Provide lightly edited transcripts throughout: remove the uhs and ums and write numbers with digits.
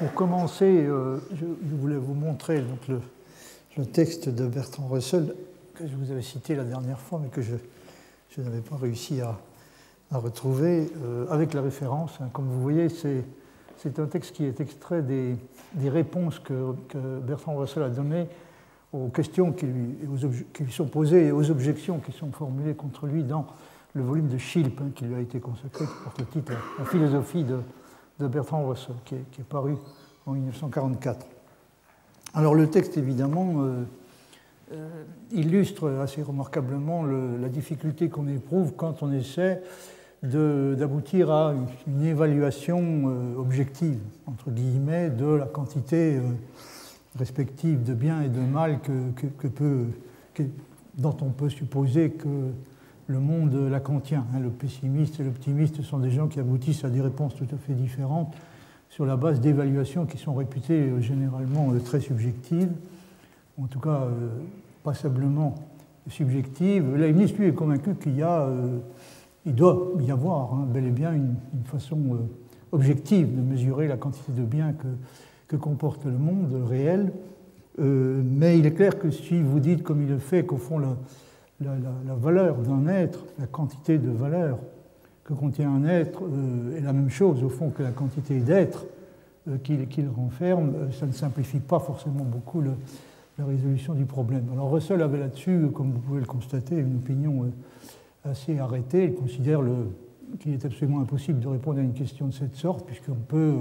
pour commencer, je voulais vous montrer donc, le texte de Bertrand Russell que je vous avais cité la dernière fois, mais que je n'avais pas réussi à retrouver avec la référence. Comme vous voyez, c'est un texte qui est extrait des réponses que Bertrand Russell a données aux questions qui lui sont posées et aux objections qui sont formulées contre lui dans le volume de Schilp, qui lui a été consacré, qui porte le titre « La philosophie de Bertrand Russell », qui est paru en 1944. Alors le texte, évidemment, illustre assez remarquablement la difficulté qu'on éprouve quand on essaie d'aboutir à une évaluation objective, entre guillemets, de la quantité respective de bien et de mal dont on peut supposer que le monde lacantien, le pessimiste et l'optimiste sont des gens qui aboutissent à des réponses tout à fait différentes sur la base d'évaluations qui sont réputées généralement très subjectives, en tout cas passablement subjectives. Leibniz, lui, est convaincu qu'il doit y avoir bel et bien une façon objective de mesurer la quantité de bien que comporte le monde réel, mais il est clair que si vous dites, comme il le fait, qu'au fond la valeur d'un être, la quantité de valeur que contient un être est la même chose au fond que la quantité d'être qu'il renferme, ça ne simplifie pas forcément beaucoup la résolution du problème. Alors Russell avait là-dessus, comme vous pouvez le constater, une opinion assez arrêtée. Il considère qu'il est absolument impossible de répondre à une question de cette sorte, puisqu'on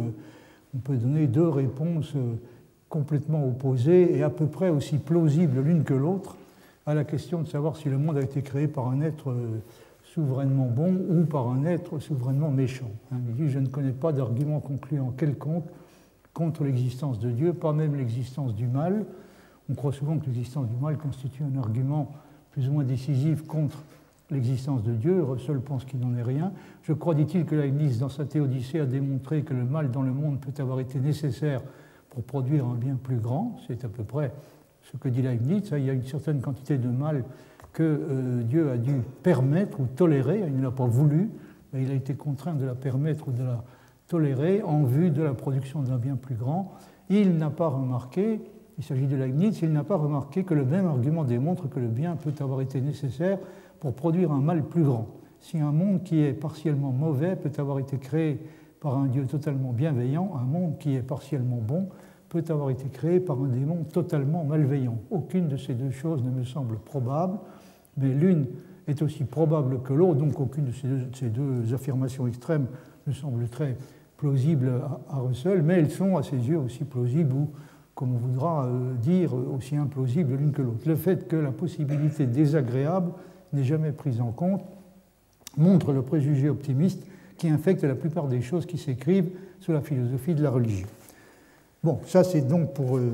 peut donner deux réponses complètement opposées et à peu près aussi plausibles l'une que l'autre à la question de savoir si le monde a été créé par un être souverainement bon ou par un être souverainement méchant. Il dit « Je ne connais pas d'argument concluant quelconque contre l'existence de Dieu, pas même l'existence du mal. » On croit souvent que l'existence du mal constitue un argument plus ou moins décisif contre l'existence de Dieu. Russell pense qu'il n'en est rien. Je crois, dit-il, que Leibniz, dans sa Théodicée, a démontré que le mal dans le monde peut avoir été nécessaire pour produire un bien plus grand. C'est à peu près ce que dit Leibniz. Il y a une certaine quantité de mal que Dieu a dû permettre ou tolérer. Il ne l'a pas voulu, mais il a été contraint de la permettre ou de la tolérer en vue de la production d'un bien plus grand. Il n'a pas remarqué, il s'agit de Leibniz, il n'a pas remarqué que le même argument démontre que le bien peut avoir été nécessaire pour produire un mal plus grand. Si un monde qui est partiellement mauvais peut avoir été créé par un Dieu totalement bienveillant, un monde qui est partiellement bon peut avoir été créé par un démon totalement malveillant. Aucune de ces deux choses ne me semble probable, mais l'une est aussi probable que l'autre, donc aucune de ces deux affirmations extrêmes me semble très plausible à Russell, mais elles sont à ses yeux aussi plausibles ou, comme on voudra dire, aussi implausibles l'une que l'autre. Le fait que la possibilité désagréable n'est jamais prise en compte montre le préjugé optimiste qui infecte la plupart des choses qui s'écrivent sur la philosophie de la religion. Bon, ça c'est donc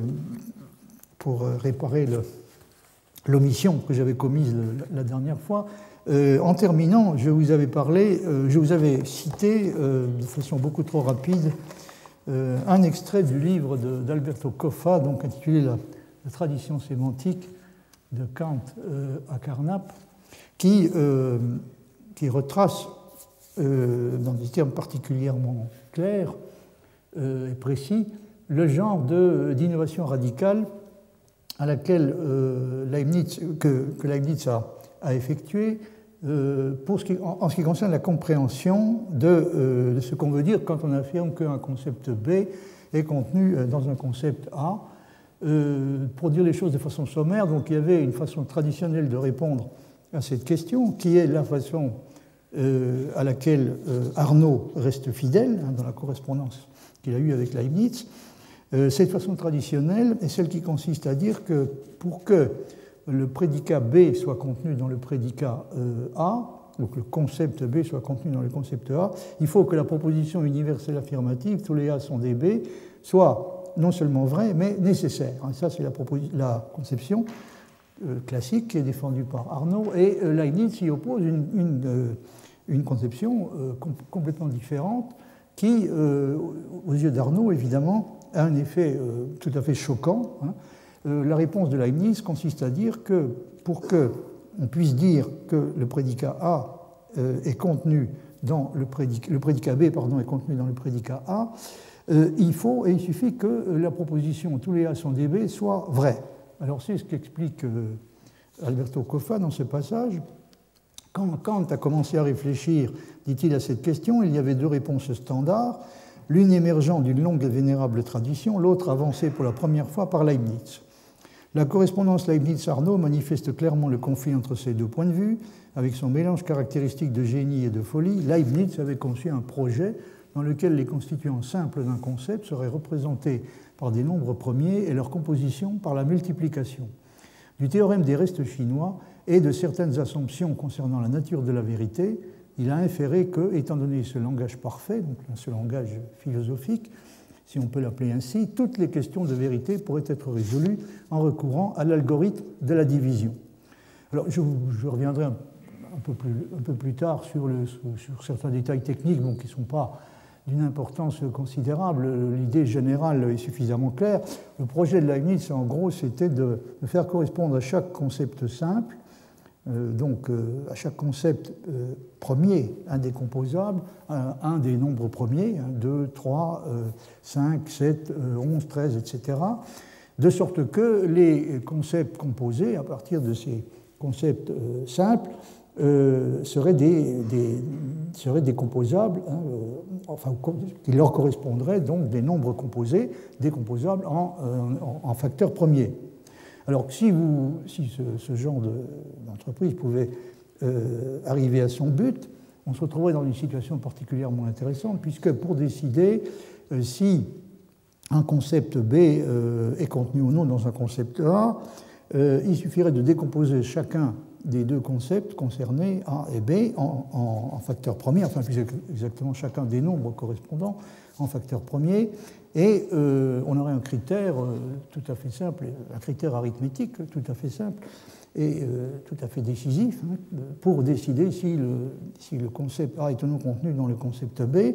pour réparer l'omission que j'avais commise la dernière fois. En terminant, je vous avais cité de façon beaucoup trop rapide un extrait du livre d'Alberto Coffa, donc intitulé la tradition sémantique de Kant à Carnap, qui retrace, dans des termes particulièrement clairs et précis, le genre d'innovation radicale à laquelle que Leibniz a effectué en ce qui concerne la compréhension de ce qu'on veut dire quand on affirme qu'un concept B est contenu dans un concept A. Pour dire les choses de façon sommaire, donc il y avait une façon traditionnelle de répondre à cette question, qui est la façon à laquelle Arnaud reste fidèle dans la correspondance qu'il a eue avec Leibniz. Cette façon traditionnelle est celle qui consiste à dire que pour que le prédicat B soit contenu dans le prédicat A, donc le concept B soit contenu dans le concept A, il faut que la proposition universelle affirmative, tous les A sont des B, soit non seulement vraie, mais nécessaire. Ça, c'est la conception classique qui est défendue par Arnaud, et Leibniz s'y oppose une conception complètement différente qui, aux yeux d'Arnaud, évidemment, a un effet tout à fait choquant. La réponse de Leibniz consiste à dire que pour qu'on puisse dire que le prédicat A est contenu dans le prédicat B, est contenu dans le prédicat A, il suffit que la proposition tous les A sont des B soit vraie. Alors c'est ce qu'explique Alberto Coffa dans ce passage. Quand Kant a commencé à réfléchir, dit-il, à cette question, il y avait deux réponses standards, l'une émergeant d'une longue et vénérable tradition, l'autre avancée pour la première fois par Leibniz. La correspondance Leibniz-Arnaud manifeste clairement le conflit entre ces deux points de vue. Avec son mélange caractéristique de génie et de folie, Leibniz avait conçu un projet dans lequel les constituants simples d'un concept seraient représentés par des nombres premiers et leur composition par la multiplication. Du théorème des restes chinois et de certaines assumptions concernant la nature de la vérité, il a inféré que, étant donné ce langage parfait, donc ce langage philosophique, si on peut l'appeler ainsi, toutes les questions de vérité pourraient être résolues en recourant à l'algorithme de la division. Alors, je reviendrai un peu plus tard sur certains détails techniques qui ne sont pas d'une importance considérable. L'idée générale est suffisamment claire. Le projet de Leibniz, en gros, c'était de faire correspondre à chaque concept simple, à chaque concept premier indécomposable, un des nombres premiers, 2, 3, 5, 7, 11, 13, etc., de sorte que les concepts composés, à partir de ces concepts simples, seraient décomposables, qui leur correspondraient donc des nombres composés, décomposables en facteurs premiers. Alors si ce genre d'entreprise pouvait arriver à son but, on se retrouverait dans une situation particulièrement intéressante, puisque pour décider si un concept B est contenu ou non dans un concept A, il suffirait de décomposer chacun des deux concepts concernés, A et B, en facteurs premiers, enfin plus exactement chacun des nombres correspondants en facteurs premiers, et on aurait un critère tout à fait simple, un critère arithmétique tout à fait simple et tout à fait décisif pour décider si le concept A est ou non contenu dans le concept B.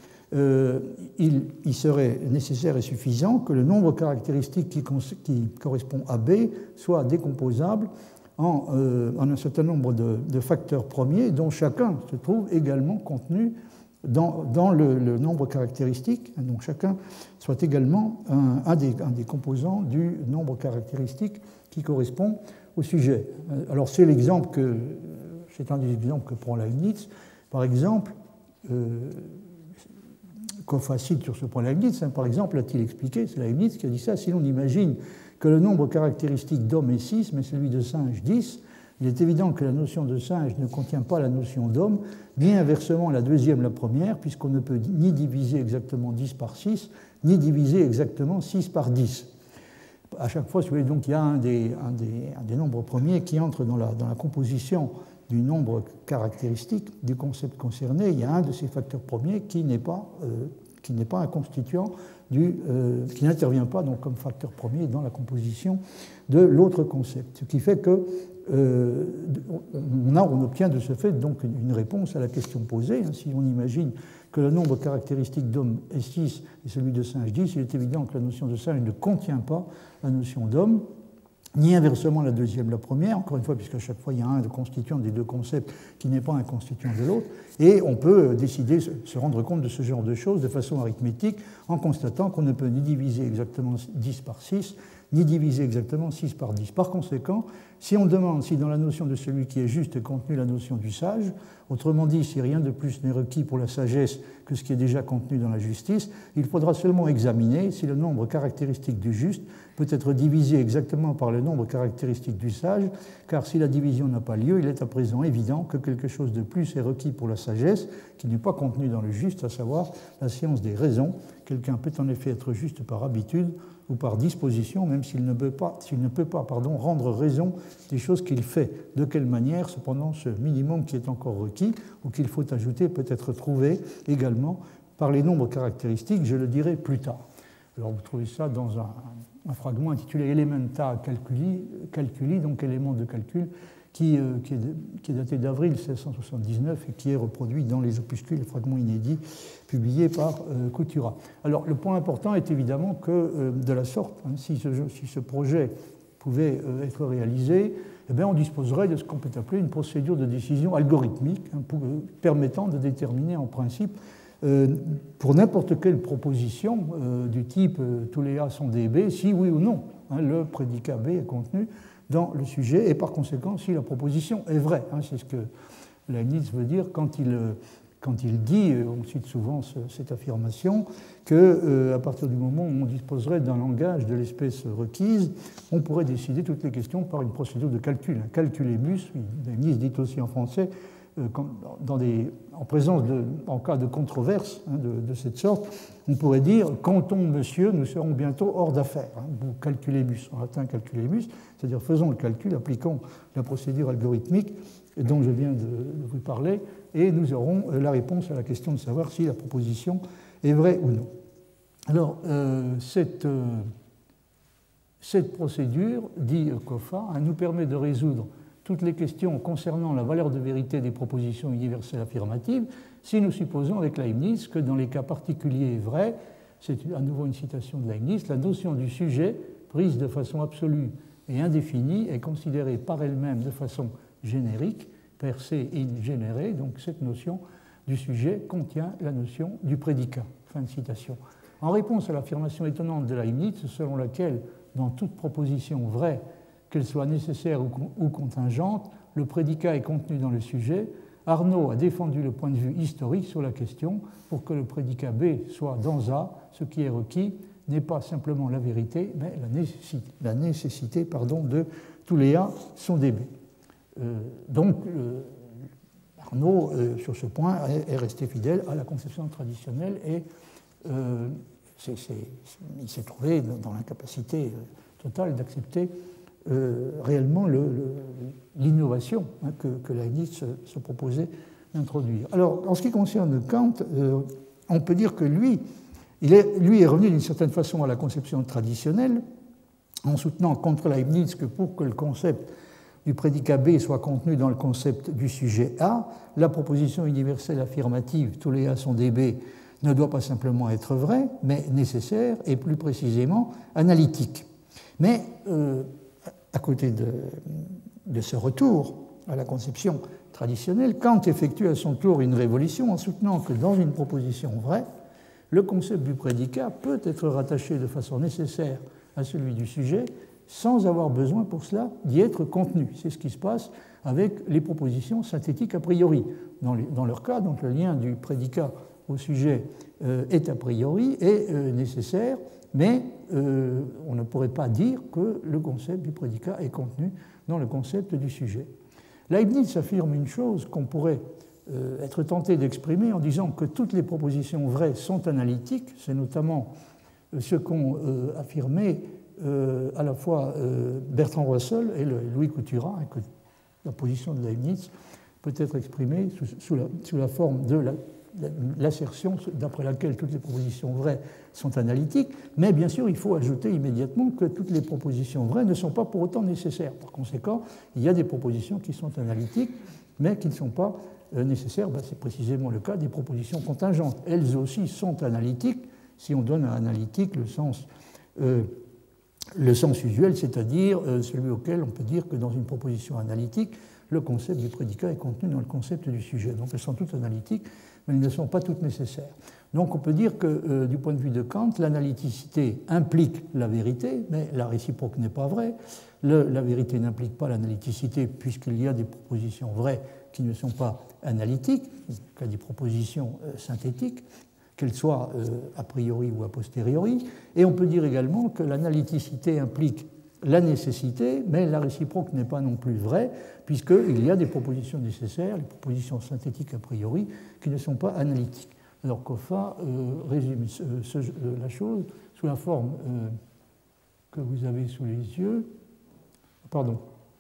Il serait nécessaire et suffisant que le nombre caractéristique qui correspond à B soit décomposable en un certain nombre de facteurs premiers dont chacun se trouve également contenu dans le nombre caractéristique, donc chacun soit également un des composants du nombre caractéristique qui correspond au sujet. Alors c'est un des exemples que prend Leibniz. Par exemple, Coffa cite sur ce point Leibniz, par exemple, a-t-il expliqué, c'est Leibniz qui a dit ça, si l'on imagine que le nombre caractéristique d'homme est 6, mais celui de singe 10, il est évident que la notion de singe ne contient pas la notion d'homme, ni inversement la deuxième la première, puisqu'on ne peut ni diviser exactement 10 par 6, ni diviser exactement 6 par 10. À chaque fois, donc, il y a un des nombres premiers qui entre dans la composition du nombre caractéristique du concept concerné. Il y a un de ces facteurs premiers qui n'est pas un constituant qui n'intervient pas donc comme facteur premier dans la composition de l'autre concept. Ce qui fait que on obtient de ce fait donc une réponse à la question posée. Si on imagine que le nombre caractéristique d'homme est 6 et celui de singe 10, il est évident que la notion de singe ne contient pas la notion d'homme, ni inversement la deuxième la première, encore une fois, puisqu'à chaque fois il y a un constituant des deux concepts qui n'est pas un constituant de l'autre, et on peut décider, se rendre compte de ce genre de choses de façon arithmétique en constatant qu'on ne peut ni diviser exactement 10 par 6, ni diviser exactement 6 par 10. Par conséquent, si on demande si dans la notion de celui qui est juste est contenue la notion du sage, autrement dit, si rien de plus n'est requis pour la sagesse que ce qui est déjà contenu dans la justice, il faudra seulement examiner si le nombre caractéristique du juste peut être divisé exactement par le nombre caractéristique du sage, car si la division n'a pas lieu, il est à présent évident que quelque chose de plus est requis pour la sagesse, qui n'est pas contenu dans le juste, à savoir la science des raisons. Quelqu'un peut en effet être juste par habitude ou par disposition, même s'il ne peut pas rendre raison des choses qu'il fait. De quelle manière, cependant, ce minimum qui est encore requis, ou qu'il faut ajouter, peut être trouvé également par les nombres caractéristiques, je le dirai plus tard. Alors vous trouvez ça dans un fragment intitulé Elementa Calculi, donc éléments de calcul, qui est daté d'avril 1679 et qui est reproduit dans les opuscules, les fragments inédits publiés par Couturat. Alors le point important est évidemment que de la sorte, si ce projet pouvait être réalisé, eh bien, on disposerait de ce qu'on peut appeler une procédure de décision algorithmique permettant de déterminer en principe pour n'importe quelle proposition du type tous les A sont des B, si oui ou non, hein, le prédicat B est contenu dans le sujet et par conséquent si la proposition est vraie. Hein, c'est ce que Leibniz veut dire quand il dit, on cite souvent cette affirmation, qu'à partir du moment où on disposerait d'un langage de l'espèce requise, on pourrait décider toutes les questions par une procédure de calcul. Un calculémus, Leibniz dit aussi en français, en cas de controverse hein, de cette sorte, on pourrait dire « comptons, monsieur, nous serons bientôt hors d'affaires hein, », ou « calculémus », en latin « calculémus », c'est-à-dire faisons le calcul, appliquons la procédure algorithmique dont je viens de vous parler, et nous aurons la réponse à la question de savoir si la proposition est vraie ou non. Alors, cette procédure, dit Koffa, hein, nous permet de résoudre toutes les questions concernant la valeur de vérité des propositions universelles affirmatives si nous supposons avec Leibniz que dans les cas particuliers et vrais, c'est à nouveau une citation de Leibniz, la notion du sujet, prise de façon absolue et indéfinie, est considérée par elle-même de façon générique, per se in genere, donc cette notion du sujet contient la notion du prédicat. Fin de citation. En réponse à l'affirmation étonnante de Leibniz, selon laquelle, dans toute proposition vraie, qu'elle soit nécessaire ou contingente, le prédicat est contenu dans le sujet, Arnaud a défendu le point de vue historique sur la question. Pour que le prédicat B soit dans A, ce qui est requis n'est pas simplement la vérité, mais la nécessité de tous les A sont des B. Donc, Arnaud, sur ce point, est resté fidèle à la conception traditionnelle et il s'est trouvé dans l'incapacité totale d'accepter réellement l'innovation hein, que Leibniz se proposait d'introduire. Alors, en ce qui concerne Kant, on peut dire que lui est revenu d'une certaine façon à la conception traditionnelle, en soutenant contre Leibniz que pour que le concept du prédicat B soit contenu dans le concept du sujet A, la proposition universelle affirmative, tous les A sont des B, ne doit pas simplement être vraie, mais nécessaire et plus précisément analytique. Mais à côté de ce retour à la conception traditionnelle, Kant effectue à son tour une révolution en soutenant que dans une proposition vraie, le concept du prédicat peut être rattaché de façon nécessaire à celui du sujet sans avoir besoin pour cela d'y être contenu. C'est ce qui se passe avec les propositions synthétiques a priori. Dans leur cas, donc, le lien du prédicat au sujet est a priori et nécessaire, mais on ne pourrait pas dire que le concept du prédicat est contenu dans le concept du sujet. Leibniz affirme une chose qu'on pourrait être tenté d'exprimer en disant que toutes les propositions vraies sont analytiques, c'est notamment ce qu'ont affirmé à la fois Bertrand Russell et Louis Couturat, et que la position de Leibniz peut être exprimée sous la forme de l'assertion d'après laquelle toutes les propositions vraies sont analytiques, mais bien sûr il faut ajouter immédiatement que toutes les propositions vraies ne sont pas pour autant nécessaires. Par conséquent, il y a des propositions qui sont analytiques, mais qui ne sont pas nécessaires. C'est précisément le cas des propositions contingentes. Elles aussi sont analytiques, si on donne à analytique le sens usuel, c'est-à-dire celui auquel on peut dire que dans une proposition analytique, le concept du prédicat est contenu dans le concept du sujet. Donc elles sont toutes analytiques, mais elles ne sont pas toutes nécessaires. Donc on peut dire que du point de vue de Kant, l'analyticité implique la vérité, mais la réciproque n'est pas vraie. La vérité n'implique pas l'analyticité puisqu'il y a des propositions vraies qui ne sont pas analytiques, il y a des propositions synthétiques, qu'elles soient a priori ou a posteriori. Et on peut dire également que l'analyticité implique la nécessité, mais la réciproque n'est pas non plus vraie, puisqu'il y a des propositions nécessaires, les propositions synthétiques a priori, qui ne sont pas analytiques. Alors Koffa résume la chose sous la forme que vous avez sous les yeux. Pardon.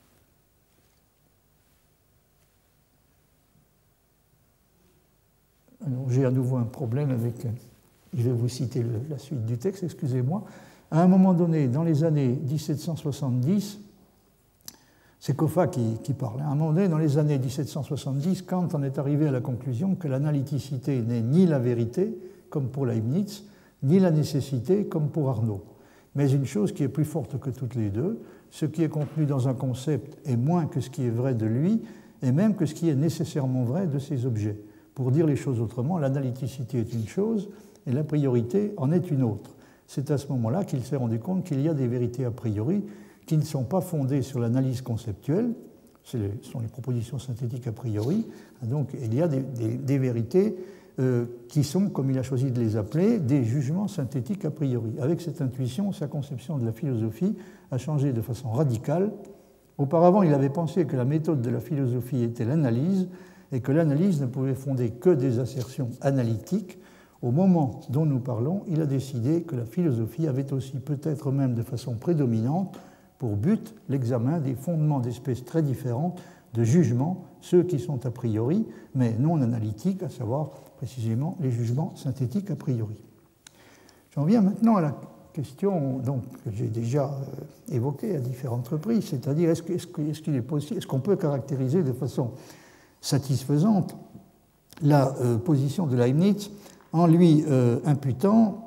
J'ai à nouveau un problème avec... Je vais vous citer la suite du texte, excusez-moi. À un moment donné, dans les années 1770, c'est Koffa qui parle, à un moment donné, dans les années 1770, Kant en est arrivé à la conclusion que l'analyticité n'est ni la vérité, comme pour Leibniz, ni la nécessité, comme pour Arnaud, mais une chose qui est plus forte que toutes les deux. Ce qui est contenu dans un concept est moins que ce qui est vrai de lui, et même que ce qui est nécessairement vrai de ses objets. Pour dire les choses autrement, l'analyticité est une chose et l'a priorité en est une autre. C'est à ce moment-là qu'il s'est rendu compte qu'il y a des vérités a priori qui ne sont pas fondées sur l'analyse conceptuelle, ce sont les propositions synthétiques a priori, donc il y a des vérités qui sont, comme il a choisi de les appeler, des jugements synthétiques a priori. Avec cette intuition, sa conception de la philosophie a changé de façon radicale. Auparavant, il avait pensé que la méthode de la philosophie était l'analyse et que l'analyse ne pouvait fonder que des assertions analytiques. Au moment dont nous parlons, il a décidé que la philosophie avait aussi, peut-être même de façon prédominante, pour but l'examen des fondements d'espèces très différentes de jugements, ceux qui sont a priori, mais non analytiques, à savoir précisément les jugements synthétiques a priori. J'en viens maintenant à la question donc, que j'ai déjà évoquée à différentes reprises, c'est-à-dire est-ce qu'on peut caractériser de façon satisfaisante la position de Leibniz en lui imputant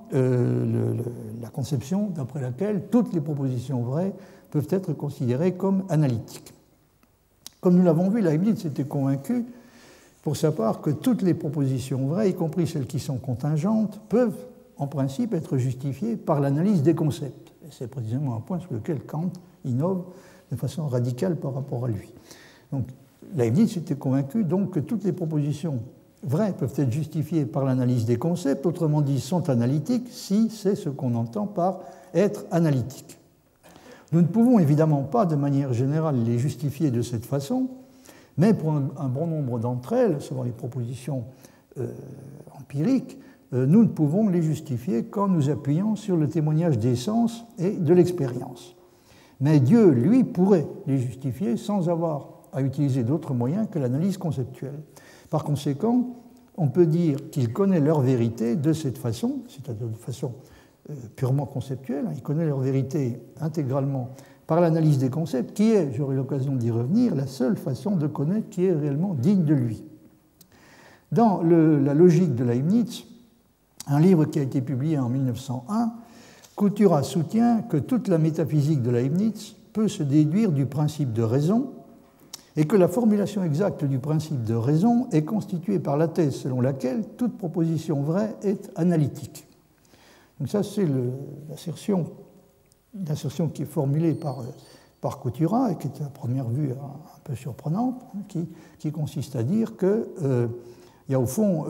la conception d'après laquelle toutes les propositions vraies peuvent être considérées comme analytiques. Comme nous l'avons vu, Leibniz était convaincu, pour sa part, que toutes les propositions vraies, y compris celles qui sont contingentes, peuvent en principe être justifiées par l'analyse des concepts. Et c'est précisément un point sur lequel Kant innove de façon radicale par rapport à lui. Donc, Leibniz était convaincu donc que toutes les propositions vraies peuvent être justifiées par l'analyse des concepts, autrement dit, sont analytiques si c'est ce qu'on entend par être analytique. Nous ne pouvons évidemment pas, de manière générale, les justifier de cette façon, mais pour un bon nombre d'entre elles, selon les propositions empiriques, nous ne pouvons les justifier qu'en nous appuyant sur le témoignage des sens et de l'expérience. Mais Dieu, lui, pourrait les justifier sans avoir à utiliser d'autres moyens que l'analyse conceptuelle. Par conséquent, on peut dire qu'il connaît leur vérité de cette façon, c'est-à-dire de façon purement conceptuelle, il connaît leur vérité intégralement par l'analyse des concepts, qui est, j'aurai l'occasion d'y revenir, la seule façon de connaître qui est réellement digne de lui. Dans la logique de Leibniz, un livre qui a été publié en 1901, Coutura soutient que toute la métaphysique de Leibniz peut se déduire du principe de raison et que la formulation exacte du principe de raison est constituée par la thèse selon laquelle toute proposition vraie est analytique. Donc ça, c'est l'assertion qui est formulée par Coutura et qui est à première vue un peu surprenante, qui consiste à dire qu'il y a au fond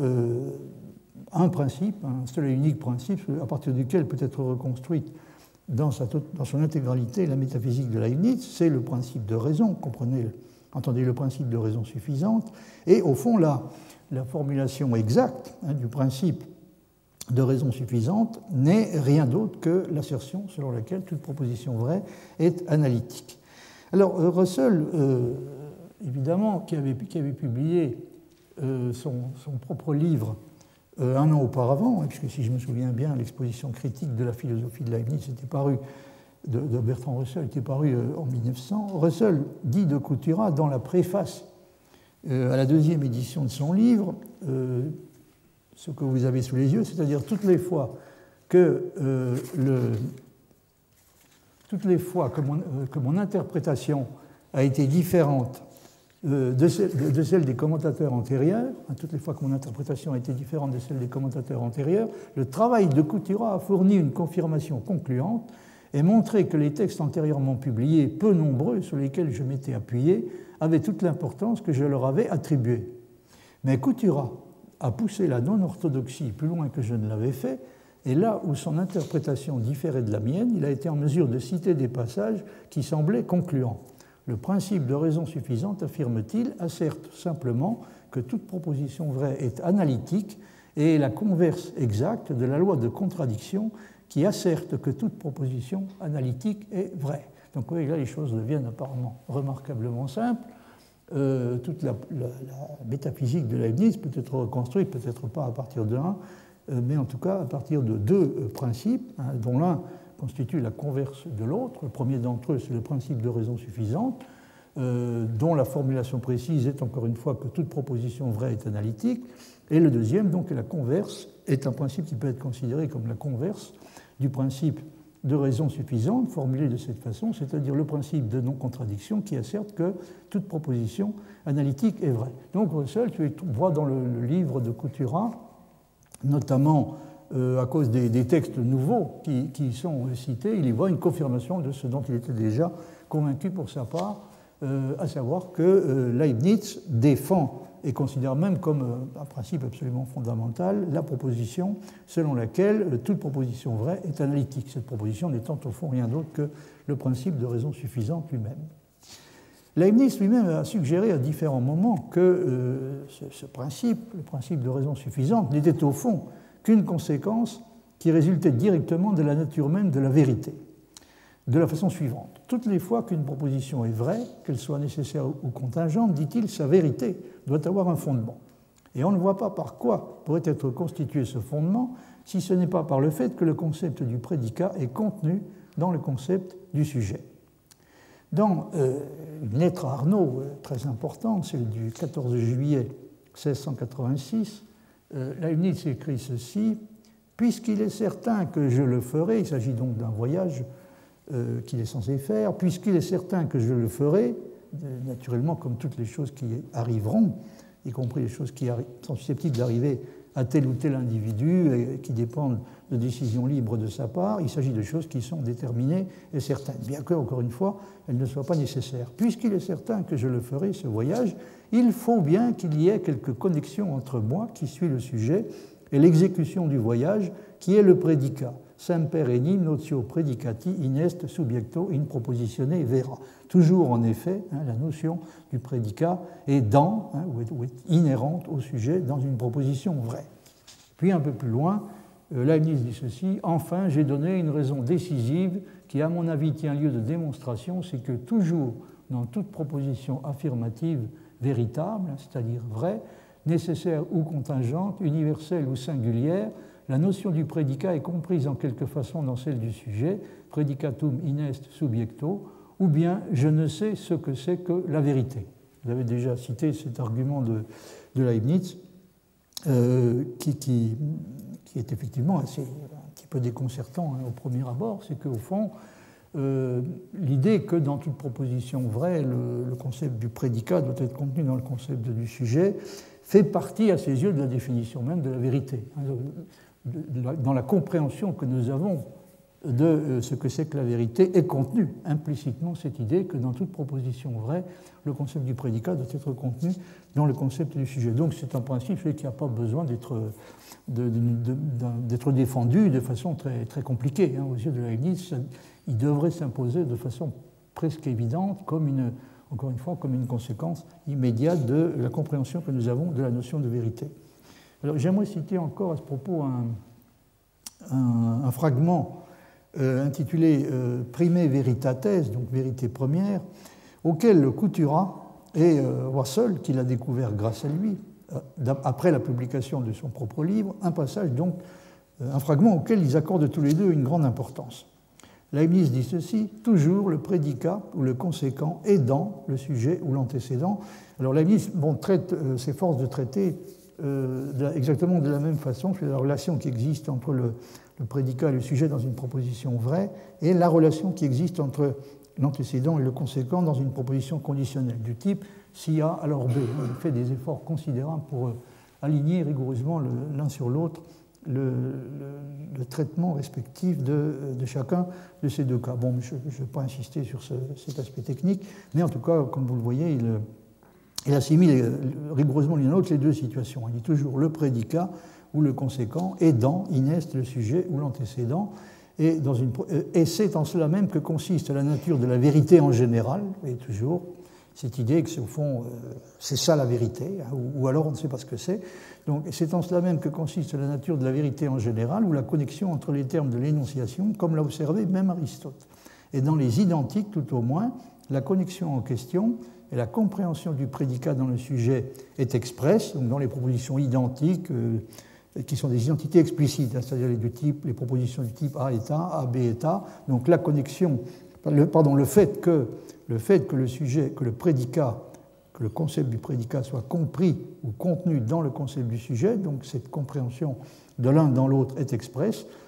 un principe, un seul et unique principe, à partir duquel peut être reconstruite dans son intégralité la métaphysique de Leibniz, c'est le principe de raison, entendez le principe de raison suffisante, et au fond la formulation exacte du principe de raison suffisante n'est rien d'autre que l'assertion selon laquelle toute proposition vraie est analytique. Alors Russell, évidemment, qui avait publié son propre livre un an auparavant, puisque si je me souviens bien, l'exposition critique de la philosophie de Leibniz était parue, de Bertrand Russell était parue en 1900. Russell dit de Coutura dans la préface à la deuxième édition de son livre, ce que vous avez sous les yeux, c'est-à-dire toutes les fois que mon interprétation a été différente de celle des commentateurs antérieurs, toutes les fois que mon interprétation a été différente de celle des commentateurs antérieurs, le travail de Coutura a fourni une confirmation concluante et montré que les textes antérieurement publiés, peu nombreux, sur lesquels je m'étais appuyé, avaient toute l'importance que je leur avais attribuée. Mais Coutura a poussé la non-orthodoxie plus loin que je ne l'avais fait, et là où son interprétation différait de la mienne, il a été en mesure de citer des passages qui semblaient concluants. Le principe de raison suffisante, affirme-t-il, asserte simplement que toute proposition vraie est analytique et est la converse exacte de la loi de contradiction qui asserte que toute proposition analytique est vraie. Donc oui, là les choses deviennent apparemment remarquablement simples. Toute la métaphysique de Leibniz peut être reconstruite, peut-être pas à partir de un, mais en tout cas à partir de deux principes, dont l'un constitue la converse de l'autre. Le premier d'entre eux, c'est le principe de raison suffisante, dont la formulation précise est encore une fois que toute proposition vraie est analytique. Et le deuxième, donc, la converse, est un principe qui peut être considéré comme la converse du principe de raison suffisante, formulé de cette façon, c'est-à-dire le principe de non-contradiction qui asserte que toute proposition analytique est vraie. Donc Russell, tu vois dans le livre de Couturat, notamment à cause des textes nouveaux qui sont cités, il y voit une confirmation de ce dont il était déjà convaincu pour sa part, à savoir que Leibniz défend et considère même comme un principe absolument fondamental la proposition selon laquelle toute proposition vraie est analytique, cette proposition n'étant au fond rien d'autre que le principe de raison suffisante lui-même. Leibniz lui-même a suggéré à différents moments que ce principe, le principe de raison suffisante, n'était au fond qu'une conséquence qui résultait directement de la nature même de la vérité, de la façon suivante. Toutes les fois qu'une proposition est vraie, qu'elle soit nécessaire ou contingente, dit-il, sa vérité doit avoir un fondement. Et on ne voit pas par quoi pourrait être constitué ce fondement, si ce n'est pas par le fait que le concept du prédicat est contenu dans le concept du sujet. Dans une lettre à Arnaud très importante, celle du 14 juillet 1686, Leibniz écrit ceci: « Puisqu'il est certain que je le ferai », il s'agit donc d'un voyage qu'il est censé faire, « puisqu'il est certain que je le ferai », naturellement comme toutes les choses qui arriveront, y compris les choses qui sont susceptibles d'arriver à tel ou tel individu et qui dépendent de décisions libres de sa part, il s'agit de choses qui sont déterminées et certaines, bien que, encore une fois, elles ne soient pas nécessaires. Puisqu'il est certain que je le ferai, ce voyage, il faut bien qu'il y ait quelque connexion entre moi, qui suis le sujet, et l'exécution du voyage, qui est le prédicat. Semper enim notio predicati inest subjecto in propositione vera. Toujours, en effet, la notion du prédicat est dans, ou est inhérente au sujet dans une proposition vraie. Puis, un peu plus loin, Leibniz dit ceci: « Enfin, j'ai donné une raison décisive qui, à mon avis, tient lieu de démonstration, c'est que toujours, dans toute proposition affirmative véritable, c'est-à-dire vraie, nécessaire ou contingente, universelle ou singulière, la notion du prédicat est comprise en quelque façon dans celle du sujet, predicatum inest subjecto, ou bien je ne sais ce que c'est que la vérité. » Vous avez déjà cité cet argument de Leibniz, qui est effectivement un petit peu déconcertant au premier abord, c'est qu'au fond, l'idée que dans toute proposition vraie, le concept du prédicat doit être contenu dans le concept du sujet fait partie à ses yeux de la définition même de la vérité. Dans la compréhension que nous avons de ce que c'est que la vérité est contenue implicitement cette idée que dans toute proposition vraie, le concept du prédicat doit être contenu dans le concept du sujet. Donc c'est un principe qui n'a pas besoin d'être défendu de façon très, très compliquée. Aux yeux de Leibniz, il devrait s'imposer de façon presque évidente, encore une fois, comme une conséquence immédiate de la compréhension que nous avons de la notion de vérité. Alors, j'aimerais citer encore à ce propos un fragment intitulé Prime Veritates, donc vérité première, auquel le Couturat et Russell, qui l'a découvert grâce à lui, après la publication de son propre livre, un fragment auquel ils accordent tous les deux une grande importance. Leibniz dit ceci: « Toujours le prédicat ou le conséquent est dans le sujet ou l'antécédent. » Alors Leibniz s'efforce de traiter exactement de la même façon que la relation qui existe entre le prédicat et le sujet dans une proposition vraie et la relation qui existe entre l'antécédent et le conséquent dans une proposition conditionnelle, du type si A alors B. Il fait des efforts considérables pour aligner rigoureusement l'un sur l'autre le traitement respectif de chacun de ces deux cas. Bon, je ne vais pas insister sur cet aspect technique, mais en tout cas, comme vous le voyez, il assimile rigoureusement l'une à l'autre les deux situations. Il dit toujours le prédicat ou le conséquent est dans, ineste, le sujet ou l'antécédent, et c'est en cela même que consiste la nature de la vérité en général, et toujours cette idée que c'est au fond, c'est ça la vérité, ou alors on ne sait pas ce que c'est. Donc c'est en cela même que consiste la nature de la vérité en général, ou la connexion entre les termes de l'énonciation, comme l'a observé même Aristote. Et dans les identiques, tout au moins, la connexion en question et la compréhension du prédicat dans le sujet est expresse, donc dans les propositions identiques, qui sont des identités explicites, c'est-à-dire les propositions du type A est A, A, B est A. Donc la connexion, le fait que le sujet, que le prédicat, que le concept du prédicat soit compris ou contenu dans le concept du sujet, donc cette compréhension de l'un dans l'autre est expresse,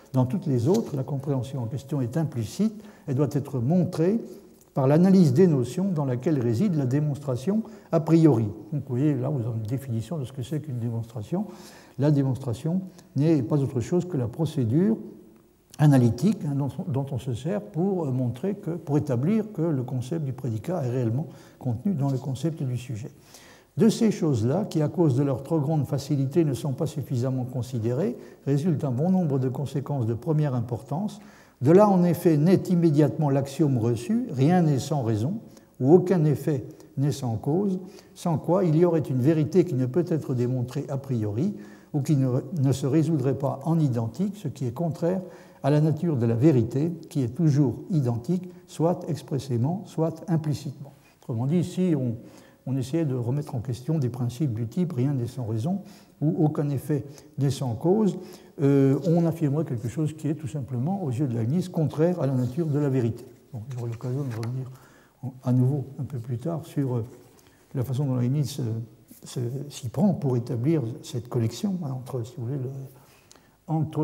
Dans toutes les autres, la compréhension en question est implicite et doit être montrée par l'analyse des notions dans laquelle réside la démonstration a priori. Donc vous voyez, là, vous avez une définition de ce que c'est qu'une démonstration. La démonstration n'est pas autre chose que la procédure analytique dont on se sert pour montrer pour établir que le concept du prédicat est réellement contenu dans le concept du sujet. De ces choses-là, qui à cause de leur trop grande facilité ne sont pas suffisamment considérées, résulte un bon nombre de conséquences de première importance. De là, en effet, naît immédiatement l'axiome reçu, rien n'est sans raison, ou aucun effet n'est sans cause, sans quoi il y aurait une vérité qui ne peut être démontrée a priori, ou qui ne se résoudrait pas en identique, ce qui est contraire à la nature de la vérité, qui est toujours identique, soit expressément, soit implicitement. Autrement dit, si on essayait de remettre en question des principes du type « rien n'est sans raison » ou « aucun effet n'est sans cause », on affirmerait quelque chose qui est tout simplement, aux yeux de Leibniz, contraire à la nature de la vérité. Bon, j'aurai l'occasion de revenir à nouveau un peu plus tard sur la façon dont Leibniz s'y prend pour établir cette connexion entre, si vous voulez, entre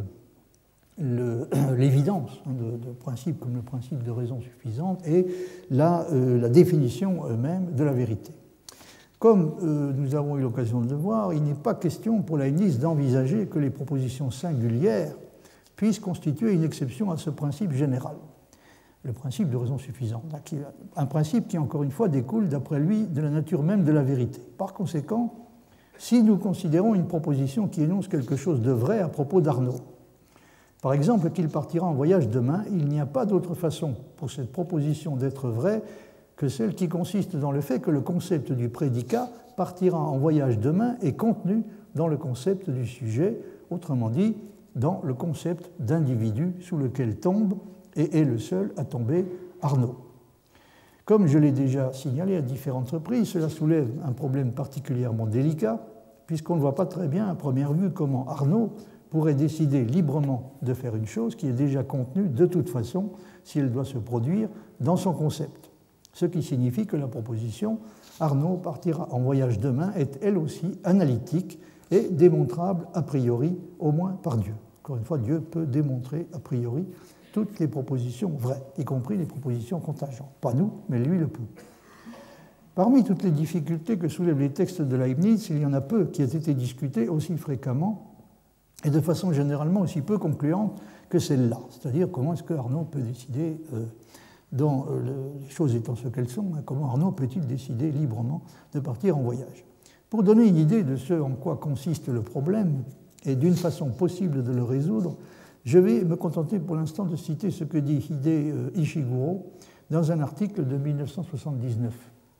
l'évidence de principes comme le principe de raison suffisante et la définition même de la vérité. Comme nous avons eu l'occasion de le voir, il n'est pas question pour Leibniz d'envisager que les propositions singulières puissent constituer une exception à ce principe général, le principe de raison suffisante, un principe qui, encore une fois, découle, d'après lui, de la nature même de la vérité. Par conséquent, si nous considérons une proposition qui énonce quelque chose de vrai à propos d'Arnaud, par exemple qu'il partira en voyage demain, il n'y a pas d'autre façon pour cette proposition d'être vraie que celle qui consiste dans le fait que le concept du prédicat partira en voyage demain est contenu dans le concept du sujet, autrement dit, dans le concept d'individu sous lequel tombe et est le seul à tomber Arnaud. Comme je l'ai déjà signalé à différentes reprises, cela soulève un problème particulièrement délicat, puisqu'on ne voit pas très bien à première vue comment Arnaud pourrait décider librement de faire une chose qui est déjà contenue de toute façon, si elle doit se produire, dans son concept. Ce qui signifie que la proposition « Arnaud partira en voyage demain » est elle aussi analytique et démontrable a priori, au moins par Dieu. Encore une fois, Dieu peut démontrer a priori toutes les propositions vraies, y compris les propositions contingentes. Pas nous, mais lui le peut. Parmi toutes les difficultés que soulèvent les textes de Leibniz, il y en a peu qui aient été discutés aussi fréquemment et de façon généralement aussi peu concluante que celle-là. C'est-à-dire comment est-ce que Arnaud peut décider, les choses étant ce qu'elles sont, comment Arnaud peut-il décider librement de partir en voyage. Pour donner une idée de ce en quoi consiste le problème et d'une façon possible de le résoudre, je vais me contenter pour l'instant de citer ce que dit Hide Ishiguro dans un article de 1979.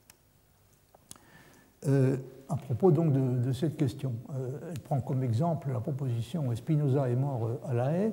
À propos donc de cette question. Elle prend comme exemple la proposition « Spinoza est mort à La Haye »,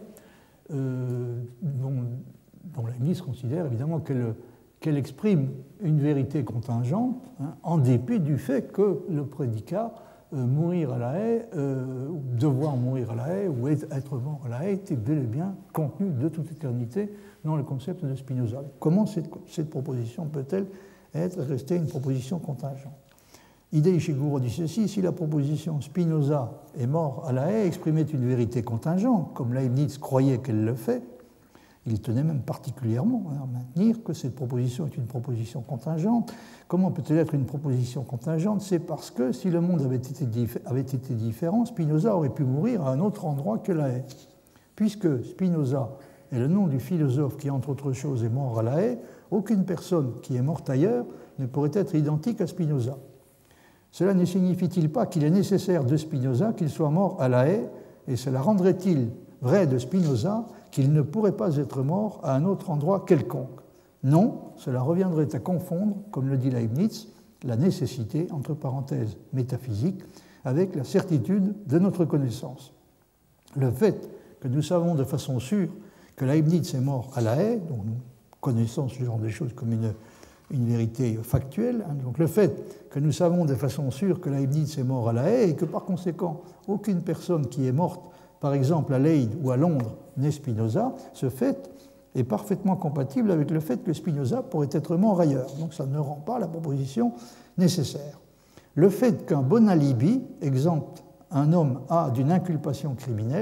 dont Leibniz considère évidemment qu'elle exprime une vérité contingente, en dépit du fait que le prédicat mourir à La Haye, devoir mourir à La Haye ou être mort à La Haye était bel et bien contenu de toute éternité dans le concept de Spinoza. Comment cette proposition peut-elle être restée une proposition contingente? Hide Ishiguro dit ceci: si la proposition Spinoza est mort à La Haye exprimait une vérité contingente, comme Leibniz croyait qu'elle le fait, il tenait même particulièrement à maintenir que cette proposition est une proposition contingente. Comment peut-elle être une proposition contingente? C'est parce que si le monde avait été différent, Spinoza aurait pu mourir à un autre endroit que La Haye. Puisque Spinoza est le nom du philosophe qui, entre autres choses, est mort à La Haye, aucune personne qui est morte ailleurs ne pourrait être identique à Spinoza. Cela ne signifie-t-il pas qu'il est nécessaire de Spinoza qu'il soit mort à La Haye, et cela rendrait-il vrai de Spinoza qu'il ne pourrait pas être mort à un autre endroit quelconque? Non, cela reviendrait à confondre, comme le dit Leibniz, la nécessité, entre parenthèses métaphysique, avec la certitude de notre connaissance. Le fait que nous savons de façon sûre que Leibniz est mort à La Haye, donc nous connaissons ce genre de choses comme une vérité factuelle, donc le fait que nous savons de façon sûre que Leibniz est mort à La Haye et que par conséquent aucune personne qui est morte, par exemple à Leyde ou à Londres, n'est Spinoza, ce fait est parfaitement compatible avec le fait que Spinoza pourrait être mort ailleurs. Donc ça ne rend pas la proposition nécessaire. Le fait qu'un bon alibi exempte un homme A d'une inculpation criminelle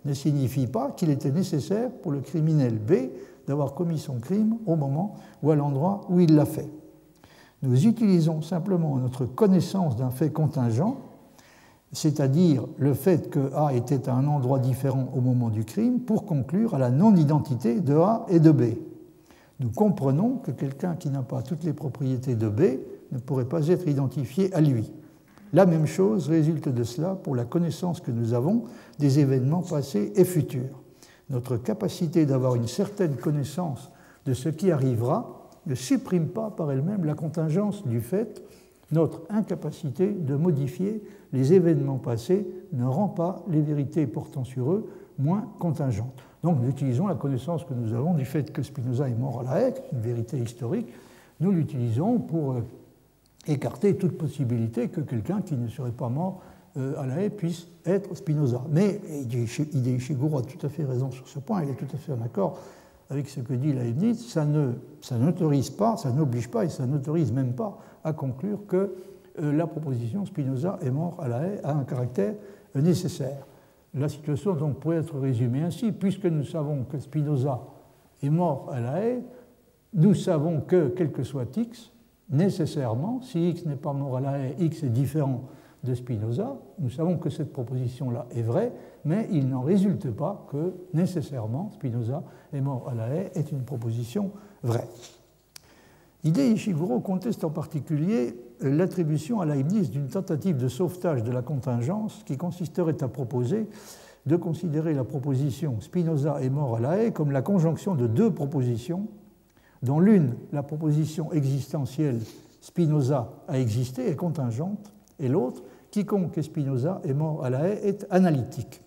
ne signifie pas qu'il était nécessaire pour le criminel B d'avoir commis son crime au moment ou à l'endroit où il l'a fait. Nous utilisons simplement notre connaissance d'un fait contingent, c'est-à-dire le fait que A était à un endroit différent au moment du crime, pour conclure à la non-identité de A et de B. Nous comprenons que quelqu'un qui n'a pas toutes les propriétés de B ne pourrait pas être identifié à lui. La même chose résulte de cela pour la connaissance que nous avons des événements passés et futurs. Notre capacité d'avoir une certaine connaissance de ce qui arrivera ne supprime pas par elle-même la contingence du fait. Notre incapacité de modifier les événements passés ne rend pas les vérités portant sur eux moins contingentes. Donc nous utilisons la connaissance que nous avons du fait que Spinoza est mort à La Haye, une vérité historique, nous l'utilisons pour écarter toute possibilité que quelqu'un qui ne serait pas mort à La Haye puisse être Spinoza. Mais Hideo Ishiguro a tout à fait raison sur ce point, il est tout à fait en accord avec ce que dit Leibniz, ça n'autorise pas, ça n'oblige pas et ça n'autorise même pas à conclure que la proposition Spinoza est mort à La Haye a un caractère nécessaire. La situation donc pourrait être résumée ainsi, puisque nous savons que Spinoza est mort à La Haye, nous savons que, quel que soit X, nécessairement, si X n'est pas mort à La Haye, X est différent de Spinoza, nous savons que cette proposition-là est vraie, mais il n'en résulte pas que, nécessairement, Spinoza est mort à La Haye est une proposition vraie. Hideo Ishiguro conteste en particulier l'attribution à Leibniz d'une tentative de sauvetage de la contingence qui consisterait à proposer de considérer la proposition Spinoza est mort à La Haye comme la conjonction de deux propositions, dont l'une, la proposition existentielle Spinoza a existé, est contingente, et l'autre, quiconque est Spinoza est mort à La Haye, est analytique.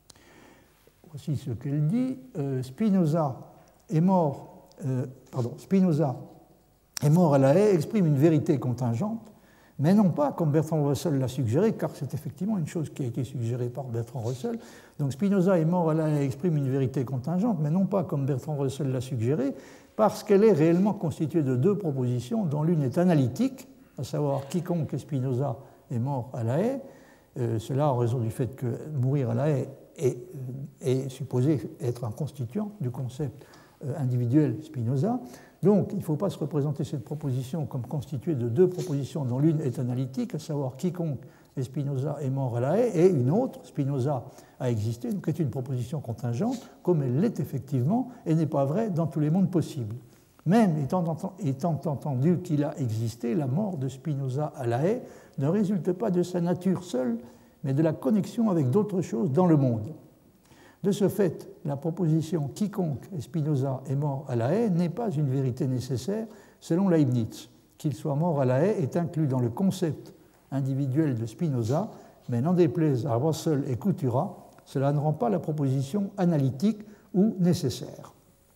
Voici ce qu'elle dit. Spinoza est mort à La Haye exprime une vérité contingente, mais non pas comme Bertrand Russell l'a suggéré, car c'est effectivement une chose qui a été suggérée par Bertrand Russell. Donc Spinoza est mort à La Haye exprime une vérité contingente, mais non pas comme Bertrand Russell l'a suggéré, parce qu'elle est réellement constituée de deux propositions, dont l'une est analytique, à savoir quiconque est Spinoza est mort à La Haye, cela en raison du fait que mourir à La Haye est supposé être un constituant du concept individuel Spinoza. Donc, il ne faut pas se représenter cette proposition comme constituée de deux propositions dont l'une est analytique, à savoir quiconque est Spinoza est mort à La Haye, et une autre, Spinoza a existé, donc est une proposition contingente, comme elle l'est effectivement, et n'est pas vraie dans tous les mondes possibles. Même étant entendu qu'il a existé, la mort de Spinoza à La Haye ne résulte pas de sa nature seule, mais de la connexion avec d'autres choses dans le monde. De ce fait, la proposition « quiconque est Spinoza est mort à La Haye » n'est pas une vérité nécessaire selon Leibniz. Qu'il soit mort à La Haye est inclus dans le concept individuel de Spinoza, mais n'en déplaise à Russell et Coutura, cela ne rend pas la proposition analytique ou nécessaire.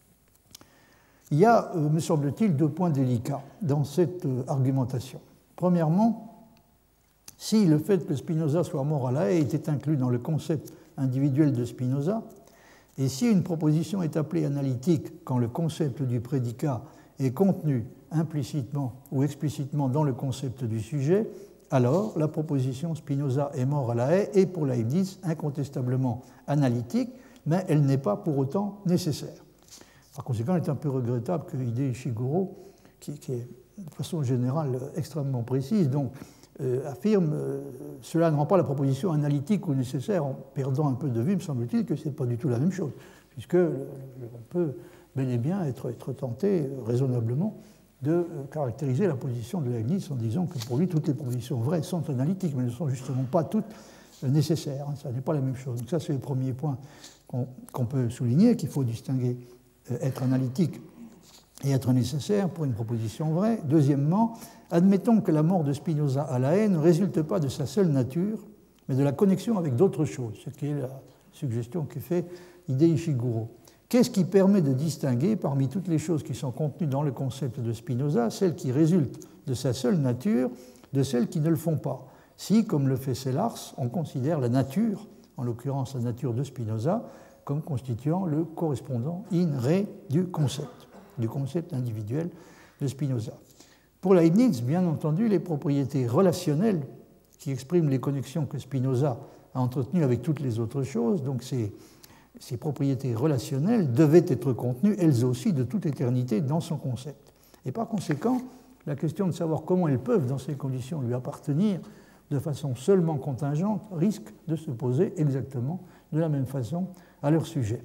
Il y a, me semble-t-il, deux points délicats dans cette argumentation. Premièrement, si le fait que Spinoza soit mort à La Haye était inclus dans le concept individuel de Spinoza, et si une proposition est appelée analytique quand le concept du prédicat est contenu implicitement ou explicitement dans le concept du sujet, alors la proposition Spinoza est mort à La Haye est pour Leibniz incontestablement analytique, mais elle n'est pas pour autant nécessaire. Par conséquent, il est un peu regrettable que Hideo Ishiguro, qui est de façon générale extrêmement précise, donc affirme cela ne rend pas la proposition analytique ou nécessaire, en perdant un peu de vue, me semble-t-il, que ce n'est pas du tout la même chose, puisque on peut bel et bien être tenté raisonnablement de caractériser la position de Leibniz en disant que pour lui, toutes les propositions vraies sont analytiques, mais ne sont justement pas toutes nécessaires. Ça n'est pas la même chose. Donc ça, c'est le premier point qu'on peut souligner, qu'il faut distinguer être analytique et être nécessaire pour une proposition vraie. Deuxièmement, admettons que la mort de Spinoza à La Haye ne résulte pas de sa seule nature, mais de la connexion avec d'autres choses, ce qui est la suggestion que fait Hideo Ishiguro. Qu'est-ce qui permet de distinguer, parmi toutes les choses qui sont contenues dans le concept de Spinoza, celles qui résultent de sa seule nature de celles qui ne le font pas? Si, comme le fait Sellars, on considère la nature, en l'occurrence la nature de Spinoza, comme constituant le correspondant in re du concept individuel de Spinoza. Pour Leibniz, bien entendu, les propriétés relationnelles qui expriment les connexions que Spinoza a entretenues avec toutes les autres choses, donc ces ces propriétés relationnelles devaient être contenues, elles aussi, de toute éternité dans son concept. Et par conséquent, la question de savoir comment elles peuvent, dans ces conditions, lui appartenir de façon seulement contingente risque de se poser exactement de la même façon à leur sujet.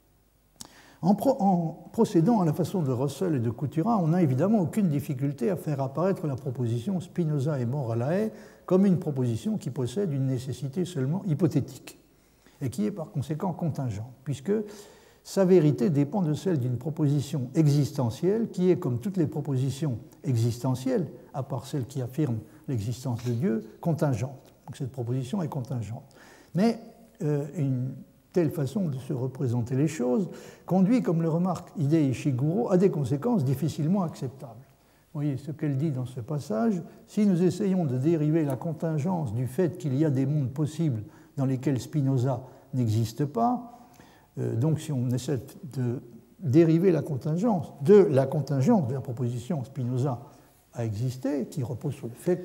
En procédant à la façon de Russell et de Couturat, on n'a évidemment aucune difficulté à faire apparaître la proposition Spinoza et Moralae comme une proposition qui possède une nécessité seulement hypothétique et qui est par conséquent contingente, puisque sa vérité dépend de celle d'une proposition existentielle qui est, comme toutes les propositions existentielles, à part celle qui affirme l'existence de Dieu, contingente. Donc cette proposition est contingente. Mais une telle façon de se représenter les choses conduit, comme le remarque Hidei Ishiguro, à des conséquences difficilement acceptables. Vous voyez ce qu'elle dit dans ce passage. Si nous essayons de dériver la contingence du fait qu'il y a des mondes possibles dans lesquels Spinoza n'existe pas, donc si on essaie de dériver la contingence de la proposition Spinoza a existé, qui repose sur le fait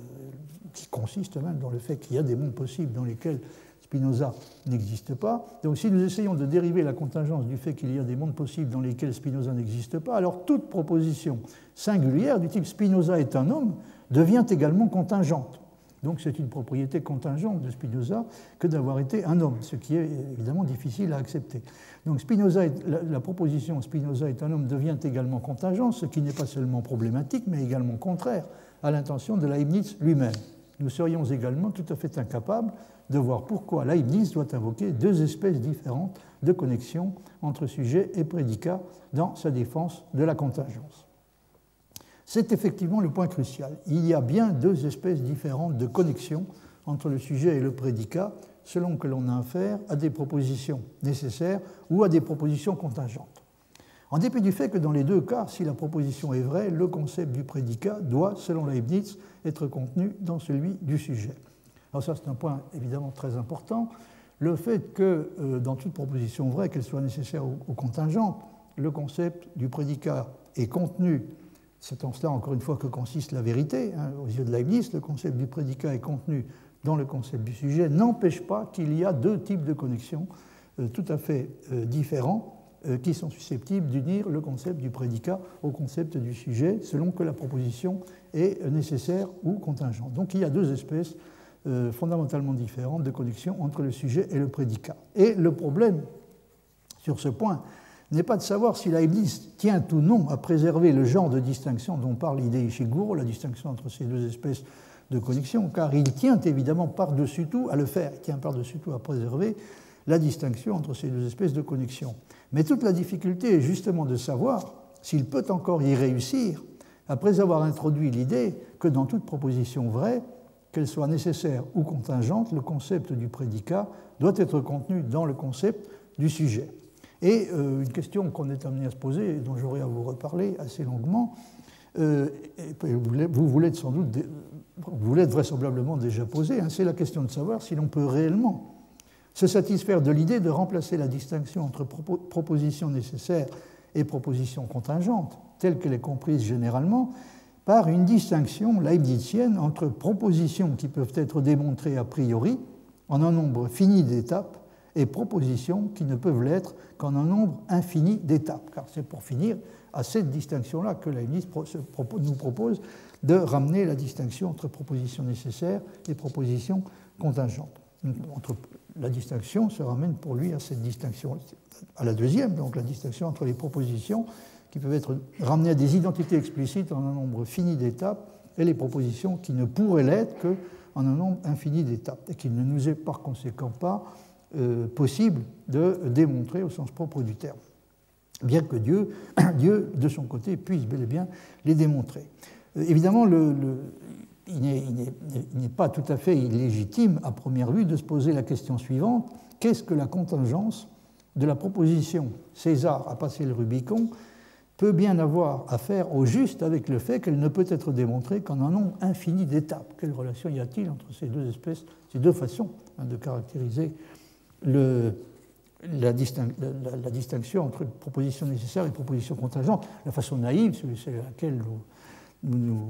qui consiste même dans le fait qu'il y a des mondes possibles dans lesquels Spinoza n'existe pas. Donc si nous essayons de dériver la contingence du fait qu'il y a des mondes possibles dans lesquels Spinoza n'existe pas, alors toute proposition singulière du type Spinoza est un homme devient également contingente. Donc c'est une propriété contingente de Spinoza que d'avoir été un homme, ce qui est évidemment difficile à accepter. Donc la proposition Spinoza est un homme devient également contingente, ce qui n'est pas seulement problématique, mais également contraire à l'intention de Leibniz lui-même. Nous serions également tout à fait incapables de voir pourquoi Leibniz doit invoquer deux espèces différentes de connexion entre sujet et prédicat dans sa défense de la contingence. C'est effectivement le point crucial. Il y a bien deux espèces différentes de connexion entre le sujet et le prédicat, selon que l'on a affaire à des propositions nécessaires ou à des propositions contingentes. En dépit du fait que dans les deux cas, si la proposition est vraie, le concept du prédicat doit, selon Leibniz, être contenu dans celui du sujet. Alors ça, c'est un point évidemment très important. Le fait que dans toute proposition vraie, qu'elle soit nécessaire ou contingente, le concept du prédicat est contenu. C'est en cela, encore une fois, que consiste la vérité. Aux yeux de Leibniz, le concept du prédicat est contenu dans le concept du sujet, n'empêche pas qu'il y a deux types de connexions tout à fait différents qui sont susceptibles d'unir le concept du prédicat au concept du sujet, selon que la proposition est nécessaire ou contingente. Donc il y a deux espèces fondamentalement différentes de connexion entre le sujet et le prédicat. Et le problème, sur ce point, n'est pas de savoir si Leibniz tient ou non à préserver le genre de distinction dont parle Hidei Ishiguro, la distinction entre ces deux espèces de connexion, car il tient évidemment par-dessus tout à le faire, il tient par-dessus tout à préserver la distinction entre ces deux espèces de connexion. Mais toute la difficulté est justement de savoir s'il peut encore y réussir après avoir introduit l'idée que dans toute proposition vraie, qu'elle soit nécessaire ou contingente, le concept du prédicat doit être contenu dans le concept du sujet. Et une question qu'on est amené à se poser, et dont j'aurai à vous reparler assez longuement, vous l'êtes vraisemblablement déjà posée, c'est la question de savoir si l'on peut réellement se satisfaire de l'idée de remplacer la distinction entre proposition nécessaire et proposition contingente, telle qu'elle est comprise généralement, par une distinction leibnizienne entre propositions qui peuvent être démontrées a priori en un nombre fini d'étapes et propositions qui ne peuvent l'être qu'en un nombre infini d'étapes. Car c'est pour finir à cette distinction-là que Leibniz nous propose de ramener la distinction entre propositions nécessaires et propositions contingentes. La distinction se ramène pour lui à cette distinction, à la deuxième, donc la distinction entre les propositions qui peuvent être ramenées à des identités explicites en un nombre fini d'étapes et les propositions qui ne pourraient l'être qu'en un nombre infini d'étapes et qu'il ne nous est par conséquent pas possible de démontrer au sens propre du terme, bien que Dieu, de son côté, puisse bel et bien les démontrer. Évidemment, il n'est pas tout à fait illégitime, à première vue, de se poser la question suivante: qu'est-ce que la contingence de la proposition César a passé le Rubicon peut bien avoir à faire au juste avec le fait qu'elle ne peut être démontrée qu'en un nombre infini d'étapes? Quelle relation y a-t-il entre ces deux espèces, ces deux façons de caractériser la distinction entre proposition nécessaire et proposition contingente? La façon naïve, c'est à laquelle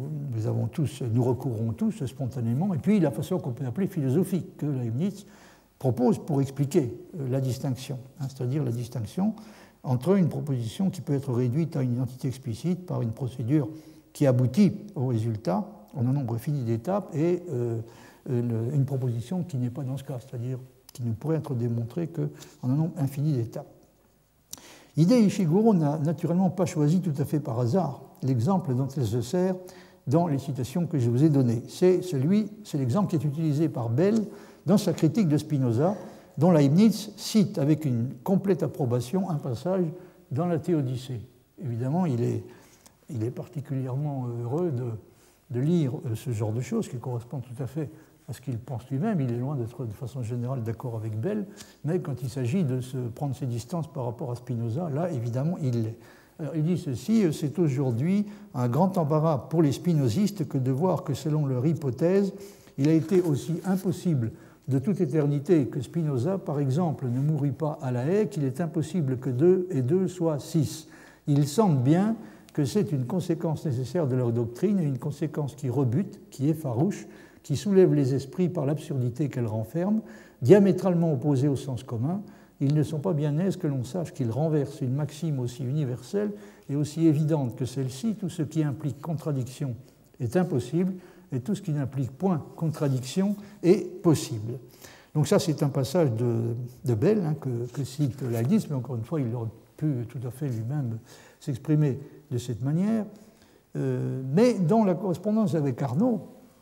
nous recourons tous spontanément, et puis la façon qu'on peut appeler philosophique, que Leibniz propose pour expliquer la distinction, c'est-à-dire la distinction entre une proposition qui peut être réduite à une identité explicite par une procédure qui aboutit au résultat en un nombre fini d'étapes et une proposition qui n'est pas dans ce cas, c'est-à-dire qui ne pourrait être démontrée qu'en un nombre infini d'étapes. L'idée Ishiguro n'a naturellement pas choisi tout à fait par hasard l'exemple dont elle se sert dans les citations que je vous ai données. C'est l'exemple qui est utilisé par Bell dans sa critique de Spinoza, dont Leibniz cite avec une complète approbation un passage dans la Théodicée. Évidemment, il est particulièrement heureux de lire ce genre de choses qui correspond tout à fait à ce qu'il pense lui-même. Il est loin d'être de façon générale d'accord avec Bell, mais quand il s'agit de se prendre ses distances par rapport à Spinoza, là, évidemment, il l'est. Alors, il dit ceci, c'est aujourd'hui un grand embarras pour les spinozistes que de voir que selon leur hypothèse, il a été aussi impossible de toute éternité que Spinoza, par exemple, ne mourut pas à La Haye, qu'il est impossible que 2 et 2 soient 6. Il semble bien que c'est une conséquence nécessaire de leur doctrine et une conséquence qui rebute, qui est farouche, qui soulève les esprits par l'absurdité qu'elle renferme, diamétralement opposée au sens commun. Ils ne sont pas bien aises que l'on sache qu'ils renversent une maxime aussi universelle et aussi évidente que celle-ci. Tout ce qui implique contradiction est impossible et tout ce qui n'implique point contradiction est possible. Donc ça, c'est un passage de Bell que cite Leibniz, mais encore une fois, il aurait pu tout à fait lui-même s'exprimer de cette manière. Mais dans la correspondance avec Arnaud,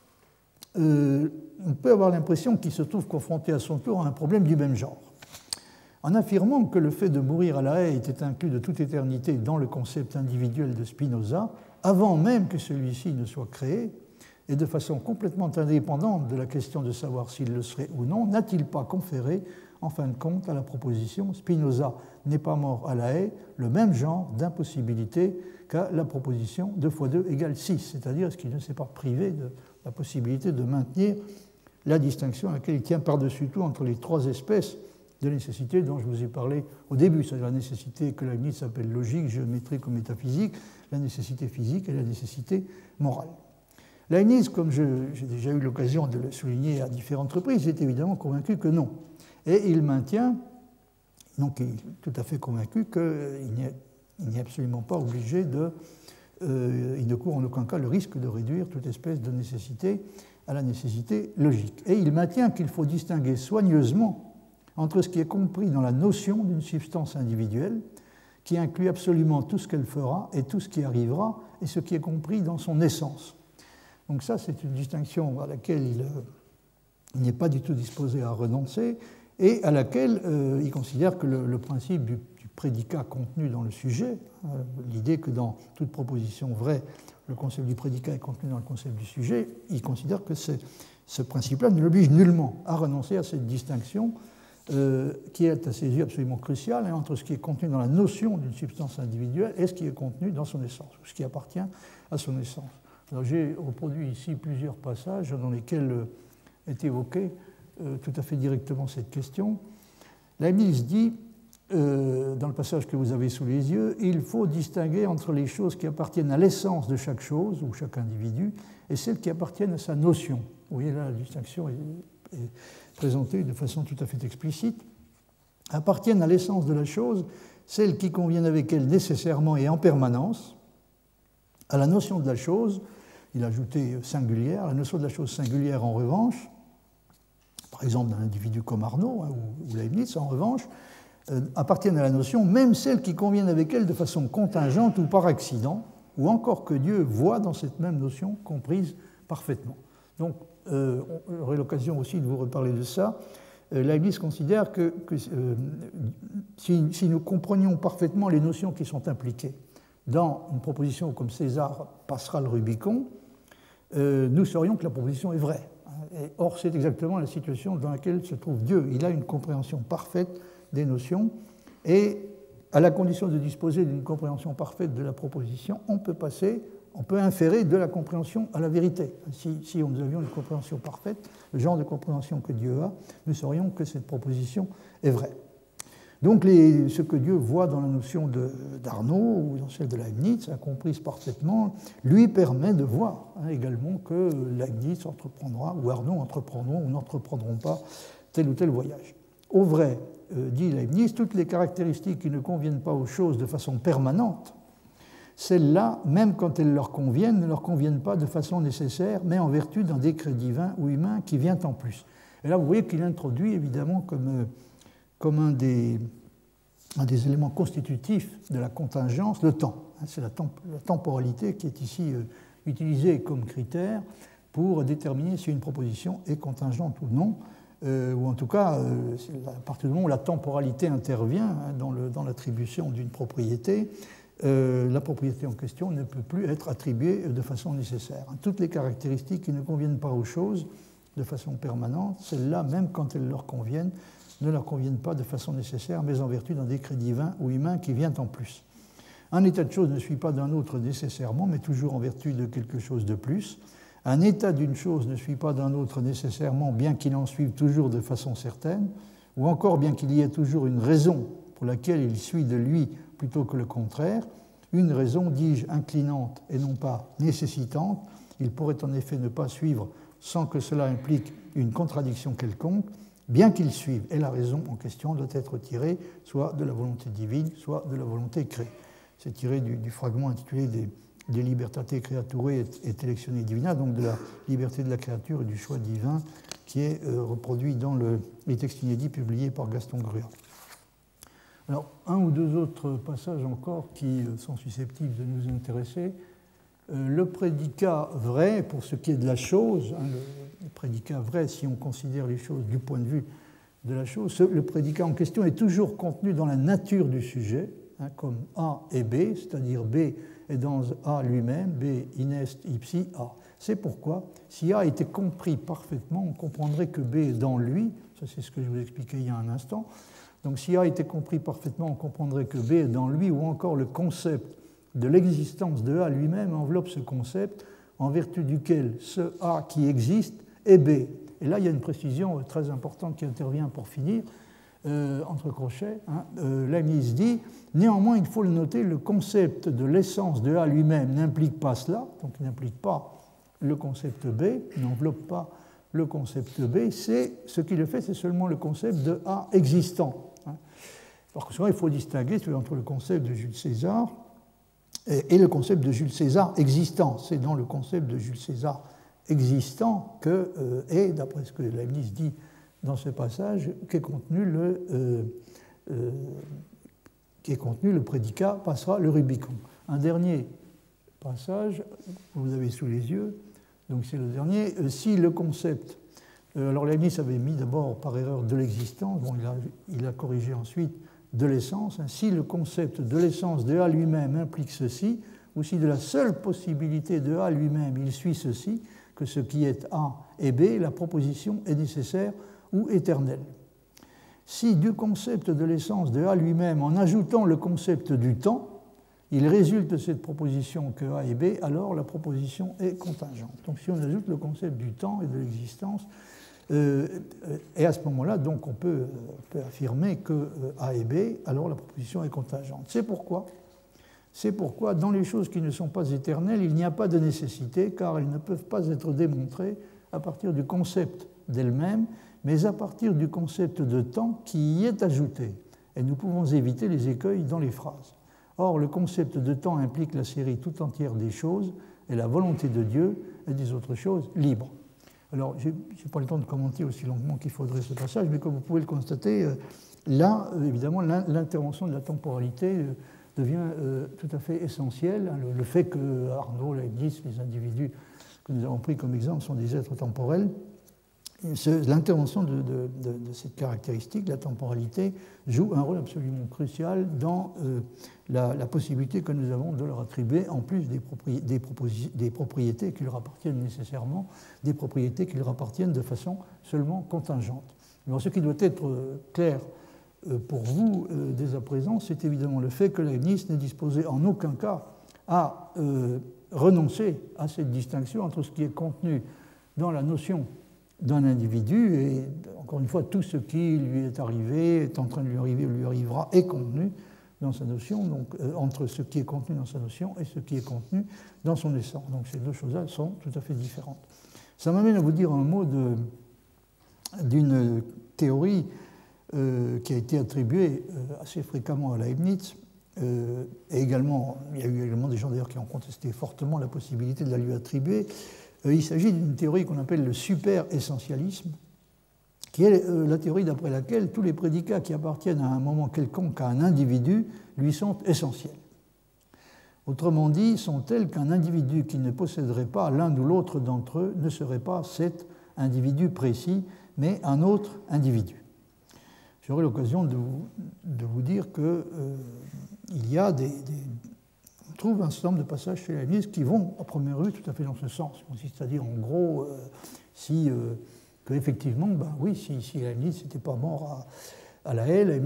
on peut avoir l'impression qu'il se trouve confronté à son tour à un problème du même genre. En affirmant que le fait de mourir à La Haye était inclus de toute éternité dans le concept individuel de Spinoza, avant même que celui-ci ne soit créé, et de façon complètement indépendante de la question de savoir s'il le serait ou non, n'a-t-il pas conféré, en fin de compte, à la proposition Spinoza n'est pas mort à La Haye, le même genre d'impossibilité qu'à la proposition 2 × 2 = 6, c'est-à-dire ce qui ne s'est pas privé de la possibilité de maintenir la distinction à laquelle il tient par-dessus tout entre les trois espèces de nécessité dont je vous ai parlé au début, c'est-à-dire la nécessité que Leibniz appelle logique, géométrique ou métaphysique, la nécessité physique et la nécessité morale. Leibniz, comme j'ai déjà eu l'occasion de le souligner à différentes reprises, est évidemment convaincu que non. Et il maintient, donc il est tout à fait convaincu qu'il n'est absolument pas obligé il ne court en aucun cas le risque de réduire toute espèce de nécessité à la nécessité logique. Et il maintient qu'il faut distinguer soigneusement entre ce qui est compris dans la notion d'une substance individuelle, qui inclut absolument tout ce qu'elle fera et tout ce qui arrivera, et ce qui est compris dans son essence. Donc ça, c'est une distinction à laquelle il n'est pas du tout disposé à renoncer, et à laquelle il considère que le principe du prédicat contenu dans le sujet, l'idée que dans toute proposition vraie, le concept du prédicat est contenu dans le concept du sujet, il considère que ce principe-là ne l'oblige nullement à renoncer à cette distinction qui est à ses yeux absolument cruciale entre ce qui est contenu dans la notion d'une substance individuelle et ce qui est contenu dans son essence, ce qui appartient à son essence. Alors j'ai reproduit ici plusieurs passages dans lesquels est évoquée tout à fait directement cette question. Leibniz dit, dans le passage que vous avez sous les yeux, il faut distinguer entre les choses qui appartiennent à l'essence de chaque chose ou chaque individu et celles qui appartiennent à sa notion. Vous voyez là, la distinction est présentée de façon tout à fait explicite. Appartiennent à l'essence de la chose celles qui conviennent avec elle nécessairement et en permanence, à la notion de la chose, il a ajouté singulière, la notion de la chose singulière en revanche, par exemple d'un individu comme Arnaud ou Leibniz en revanche, appartiennent à la notion, même celles qui conviennent avec elle de façon contingente ou par accident, ou encore que Dieu voit dans cette même notion comprise parfaitement. Donc, j'aurai l'occasion aussi de vous reparler de ça. Leibniz considère que si nous comprenions parfaitement les notions qui sont impliquées dans une proposition comme César passera le Rubicon, nous saurions que la proposition est vraie. Or, c'est exactement la situation dans laquelle se trouve Dieu. Il a une compréhension parfaite des notions, et à la condition de disposer d'une compréhension parfaite de la proposition, on peut inférer de la compréhension à la vérité. Si nous avions une compréhension parfaite, le genre de compréhension que Dieu a, nous saurions que cette proposition est vraie. Donc ce que Dieu voit dans la notion d'Arnaud ou dans celle de Leibniz, comprise parfaitement, lui permet de voir également que Leibniz entreprendra, ou Arnaud entreprendront ou n'entreprendront pas tel ou tel voyage. Au vrai, dit Leibniz, toutes les caractéristiques qui ne conviennent pas aux choses de façon permanente, celles-là, même quand elles leur conviennent, ne leur conviennent pas de façon nécessaire, mais en vertu d'un décret divin ou humain qui vient en plus. Et là, vous voyez qu'il introduit évidemment comme un des éléments constitutifs de la contingence le temps. C'est la temporalité qui est ici utilisée comme critère pour déterminer si une proposition est contingente ou non, ou en tout cas, à partir du moment où la temporalité intervient dans l'attribution d'une propriété, la propriété en question ne peut plus être attribuée de façon nécessaire. Toutes les caractéristiques qui ne conviennent pas aux choses de façon permanente, celles-là, même quand elles leur conviennent, ne leur conviennent pas de façon nécessaire, mais en vertu d'un décret divin ou humain qui vient en plus. Un état de chose ne suit pas d'un autre nécessairement, mais toujours en vertu de quelque chose de plus. Un état d'une chose ne suit pas d'un autre nécessairement, bien qu'il en suive toujours de façon certaine, ou encore bien qu'il y ait toujours une raison pour laquelle il suit de lui plutôt que le contraire, une raison, dis-je, inclinante et non pas nécessitante. Il pourrait en effet ne pas suivre sans que cela implique une contradiction quelconque, bien qu'il suive, et la raison en question doit être tirée soit de la volonté divine, soit de la volonté créée. C'est tiré du fragment intitulé De libertate creaturae et electione divina, donc de la liberté de la créature et du choix divin, qui est reproduit dans les textes inédits publiés par Gaston Gruat. Alors, un ou deux autres passages encore qui sont susceptibles de nous intéresser. Le prédicat vrai, pour ce qui est de la chose, le prédicat vrai, si on considère les choses du point de vue de la chose, le prédicat en question est toujours contenu dans la nature du sujet, comme A et B, c'est-à-dire B est dans A lui-même, B inest ipsi A. C'est pourquoi, si A était compris parfaitement, on comprendrait que B est dans lui, ça c'est ce que je vous expliquais il y a un instant. Donc si A était compris parfaitement, on comprendrait que B est dans lui, ou encore le concept de l'existence de A lui-même enveloppe ce concept, en vertu duquel ce A qui existe est B. Et là, il y a une précision très importante qui intervient pour finir, entre crochets. Leibniz dit, néanmoins, il faut le noter, le concept de l'essence de A lui-même n'implique pas cela, donc il n'implique pas le concept B, n'enveloppe pas le concept B, c'est ce qui le fait, c'est seulement le concept de A existant. Par conséquent, il faut distinguer entre le concept de Jules César et le concept de Jules César existant. C'est dans le concept de Jules César existant que est, d'après ce que Leibniz dit dans ce passage, qu'est contenu le prédicat passera le Rubicon. Un dernier passage, vous avez sous les yeux, donc c'est le dernier. Si le concept, alors Leibniz avait mis d'abord par erreur de l'existence, bon, il a corrigé ensuite de l'essence. Si le concept de l'essence de A lui-même implique ceci, ou si de la seule possibilité de A lui-même il suit ceci, que ce qui est A est B, la proposition est nécessaire ou éternelle. Si du concept de l'essence de A lui-même, en ajoutant le concept du temps, il résulte de cette proposition que A est B, alors la proposition est contingente. Donc si on ajoute le concept du temps et de l'existence, et à ce moment-là, donc on peut affirmer que A est B, alors la proposition est contingente. C'est pourquoi, dans les choses qui ne sont pas éternelles, il n'y a pas de nécessité, car elles ne peuvent pas être démontrées à partir du concept d'elles-mêmes, mais à partir du concept de temps qui y est ajouté. Et nous pouvons éviter les écueils dans les phrases. Or, le concept de temps implique la série tout entière des choses et la volonté de Dieu et des autres choses libres. Alors, je n'ai pas le temps de commenter aussi longuement qu'il faudrait ce passage, mais comme vous pouvez le constater, là, évidemment, l'intervention de la temporalité devient tout à fait essentielle. Le fait que Arnaud, Leibniz, les individus que nous avons pris comme exemple sont des êtres temporels, l'intervention de cette caractéristique, la temporalité, joue un rôle absolument crucial dans la possibilité que nous avons de leur attribuer, en plus des propriétés qui leur appartiennent nécessairement, des propriétés qui leur appartiennent de façon seulement contingente. Alors, ce qui doit être clair pour vous dès à présent, c'est évidemment le fait que Leibniz n'est disposé en aucun cas à renoncer à cette distinction entre ce qui est contenu dans la notion d'un individu et, encore une fois, tout ce qui lui est arrivé, est en train de lui arriver ou lui arrivera, est contenu dans sa notion, donc entre ce qui est contenu dans sa notion et ce qui est contenu dans son essence. Donc ces deux choses-là sont tout à fait différentes. Ça m'amène à vous dire un mot d'une théorie qui a été attribuée assez fréquemment à Leibniz. Et également, il y a eu également des gens d'ailleurs qui ont contesté fortement la possibilité de la lui attribuer. Il s'agit d'une théorie qu'on appelle le super-essentialisme, qui est la théorie d'après laquelle tous les prédicats qui appartiennent à un moment quelconque à un individu lui sont essentiels. Autrement dit, sont tels qu'un individu qui ne posséderait pas l'un ou l'autre d'entre eux ne serait pas cet individu précis, mais un autre individu. J'aurai l'occasion de vous dire qu'il y a on trouve un certain nombre de passages chez Leibniz qui vont, à première vue, tout à fait dans ce sens. C'est-à-dire, en gros, qu'effectivement, oui, si Leibniz n'était pas mort à La Haye,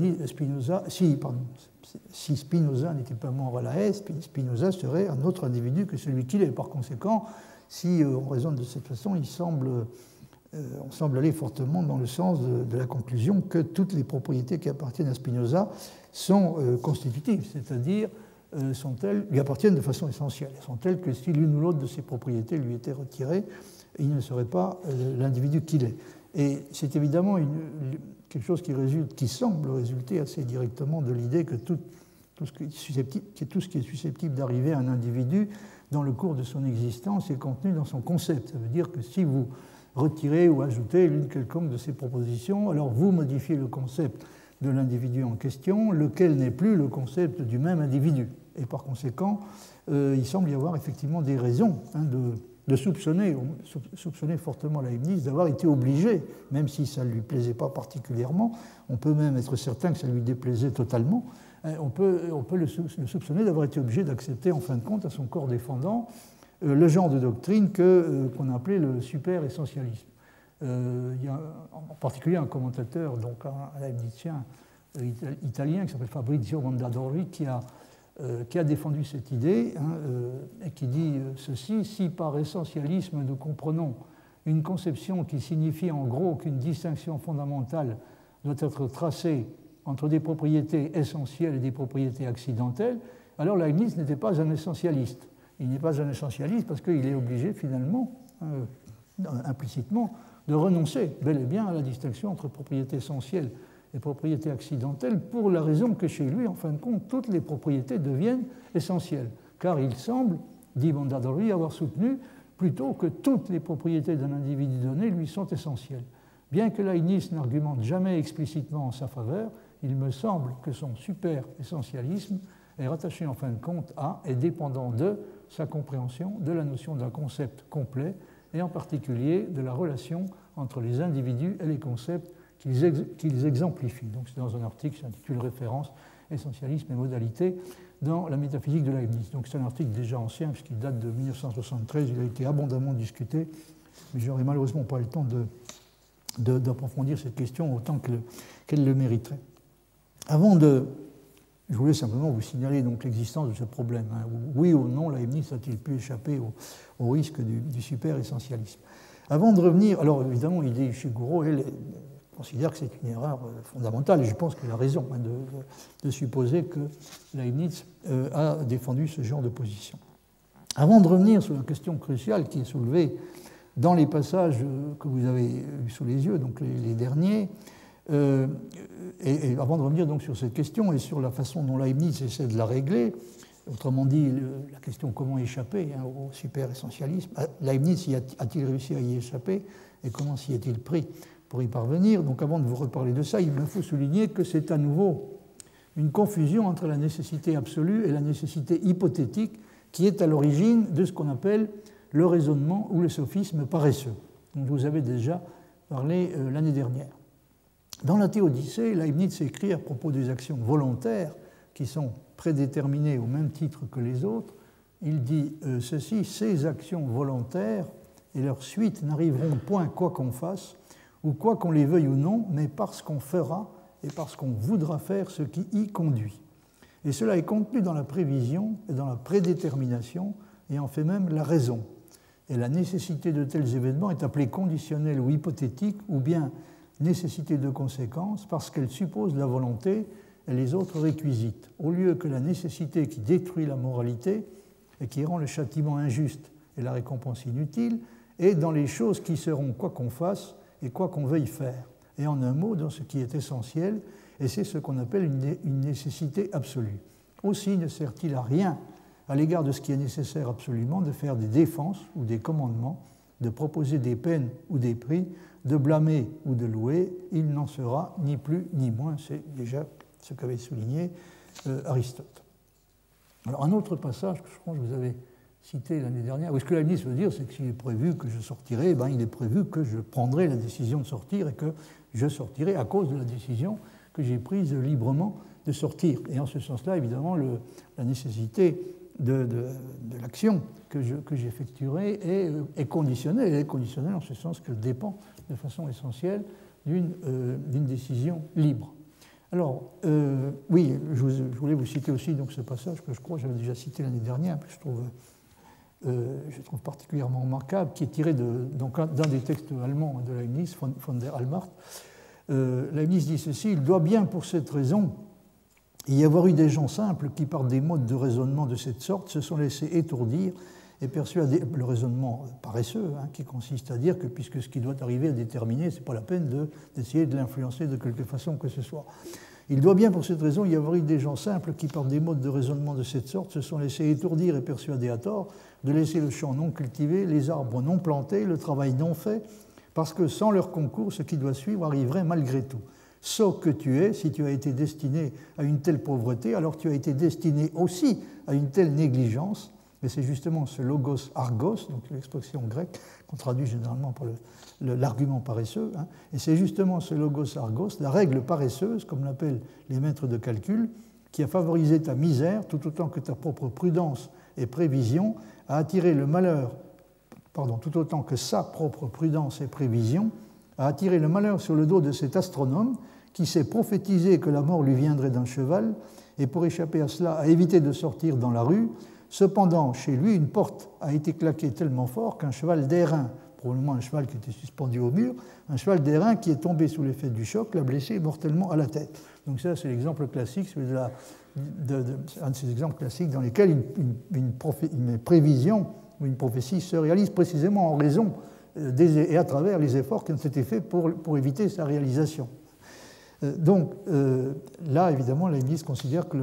si Spinoza n'était pas mort à La Haye, Spinoza serait un autre individu que celui qu'il est. Par conséquent, si on raisonne de cette façon, on semble aller fortement dans le sens de la conclusion que toutes les propriétés qui appartiennent à Spinoza sont constitutives, c'est-à-dire lui appartiennent de façon essentielle. Elles sont telles que si l'une ou l'autre de ces propriétés lui était retirée, il ne serait pas l'individu qu'il est. Et c'est évidemment quelque chose qui semble résulter assez directement de l'idée que tout ce qui est susceptible d'arriver à un individu dans le cours de son existence est contenu dans son concept. Ça veut dire que si vous retirez ou ajoutez l'une quelconque de ces propositions, alors vous modifiez le concept de l'individu en question, lequel n'est plus le concept du même individu. Et par conséquent, il semble y avoir effectivement des raisons de soupçonner fortement Leibniz d'avoir été obligé, même si ça ne lui plaisait pas particulièrement, on peut même être certain que ça lui déplaisait totalement, on peut le soupçonner d'avoir été obligé d'accepter en fin de compte à son corps défendant le genre de doctrine qu'on appelait le super-essentialisme. Il y a en particulier un commentateur, donc un leibnizien italien qui s'appelle Fabrizio Mondadori, qui a défendu cette idée et qui dit ceci: si par essentialisme nous comprenons une conception qui signifie en gros qu'une distinction fondamentale doit être tracée entre des propriétés essentielles et des propriétés accidentelles, alors Leibniz n'était pas un essentialiste. Il n'est pas un essentialiste parce qu'il est obligé finalement, implicitement, de renoncer bel et bien à la distinction entre propriétés essentielles et propriétés accidentelles, pour la raison que chez lui, en fin de compte, toutes les propriétés deviennent essentielles. Car il semble, dit Mondadori, avoir soutenu plutôt que toutes les propriétés d'un individu donné lui sont essentielles. Bien que Leibniz n'argumente jamais explicitement en sa faveur, il me semble que son super-essentialisme est rattaché en fin de compte à et dépendant de sa compréhension de la notion d'un concept complet et en particulier de la relation entre les individus et les concepts qu'ils exemplifient. Donc c'est dans un article qui s'intitule « Référence, essentialisme et modalité dans la métaphysique de Leibniz ». Donc c'est un article déjà ancien puisqu'il date de 1973, il a été abondamment discuté, mais je n'aurai malheureusement pas le temps d'approfondir cette question autant qu'elle le mériterait. Je voulais simplement vous signaler donc l'existence de ce problème. Oui ou non, Leibniz a-t-il pu échapper au risque du super-essentialisme? Avant de revenir, alors évidemment, Hideo Ishiguro, elle, considère que c'est une erreur fondamentale, et je pense qu'elle a raison de supposer que Leibniz a défendu ce genre de position. Avant de revenir sur la question cruciale qui est soulevée dans les passages que vous avez eus sous les yeux, donc les derniers, et avant de revenir donc sur cette question et sur la façon dont Leibniz essaie de la régler, autrement dit la question comment échapper au super-essentialisme, Leibniz a-t-il réussi à y échapper et comment s'y est-il pris pour y parvenir? Donc avant de vous reparler de ça, il me faut souligner que c'est à nouveau une confusion entre la nécessité absolue et la nécessité hypothétique qui est à l'origine de ce qu'on appelle le raisonnement ou le sophisme paresseux, dont je vous avais déjà parlé l'année dernière. Dans la Théodicée, Leibniz écrit à propos des actions volontaires qui sont prédéterminées au même titre que les autres, il dit ceci: ces actions volontaires et leurs suites n'arriveront point quoi qu'on fasse, ou quoi qu'on les veuille ou non, mais parce qu'on fera et parce qu'on voudra faire ce qui y conduit. Et cela est contenu dans la prévision et dans la prédétermination, et en fait même la raison. Et la nécessité de tels événements est appelée conditionnelle ou hypothétique, ou bien nécessité de conséquence, parce qu'elle suppose la volonté et les autres réquisites, au lieu que la nécessité qui détruit la moralité et qui rend le châtiment injuste et la récompense inutile, est dans les choses qui seront, quoi qu'on fasse, et quoi qu'on veuille faire. Et en un mot, dans ce qui est essentiel, et c'est ce qu'on appelle une nécessité absolue. Aussi ne sert-il à rien, à l'égard de ce qui est nécessaire absolument, de faire des défenses ou des commandements, de proposer des peines ou des prix, de blâmer ou de louer, il n'en sera ni plus ni moins. C'est déjà ce qu'avait souligné Aristote. Alors un autre passage que je crois que je vous avais cité l'année dernière, où ce que Leibniz veut dire, c'est que s'il est prévu que je sortirai, il est prévu que je prendrai la décision de sortir et que je sortirai à cause de la décision que j'ai prise librement de sortir. Et en ce sens-là, évidemment, la nécessité de l'action que j'effectuerai est conditionnelle. Elle est conditionnelle en ce sens qu'elle dépend de façon essentielle d'une décision libre. Alors, oui, je voulais vous citer aussi donc, ce passage que je crois que j'avais déjà cité l'année dernière, que je trouve particulièrement remarquable, qui est tiré d'un des textes allemands de Leibniz, von der Allmacht. Leibniz dit ceci: « Il doit bien pour cette raison y avoir eu des gens simples qui, par des modes de raisonnement de cette sorte, se sont laissés étourdir et persuader le raisonnement paresseux, qui consiste à dire que puisque ce qui doit arriver à déterminer, ce n'est pas la peine d'essayer de l'influencer de quelque façon que ce soit. Il doit bien pour cette raison y avoir eu des gens simples qui, par des modes de raisonnement de cette sorte, se sont laissés étourdir et persuader à tort de laisser le champ non cultivé, les arbres non plantés, le travail non fait, parce que sans leur concours, ce qui doit suivre arriverait malgré tout. Sot que tu es, si tu as été destiné à une telle pauvreté, alors tu as été destiné aussi à une telle négligence. Mais c'est justement ce logos argos, donc l'expression grecque qu'on traduit généralement par l'argument paresseux, et c'est justement ce logos argos, la règle paresseuse, comme l'appellent les maîtres de calcul, qui a favorisé ta misère, tout autant que ta propre prudence et prévision, a attiré le malheur, tout autant que sa propre prudence et prévision, a attiré le malheur sur le dos de cet astronome qui s'est prophétisé que la mort lui viendrait d'un cheval, et pour échapper à cela, a évité de sortir dans la rue. Cependant, chez lui, une porte a été claquée tellement fort qu'un cheval d'airain, probablement un cheval qui était suspendu au mur, un cheval d'airain qui est tombé sous l'effet du choc, l'a blessé mortellement à la tête. Donc ça, c'est l'exemple classique, un de ces exemples classiques dans lesquels une prévision ou une prophétie se réalise précisément en raison et à travers les efforts qui ont été faits pour éviter sa réalisation. Donc là, évidemment, Leibniz considère que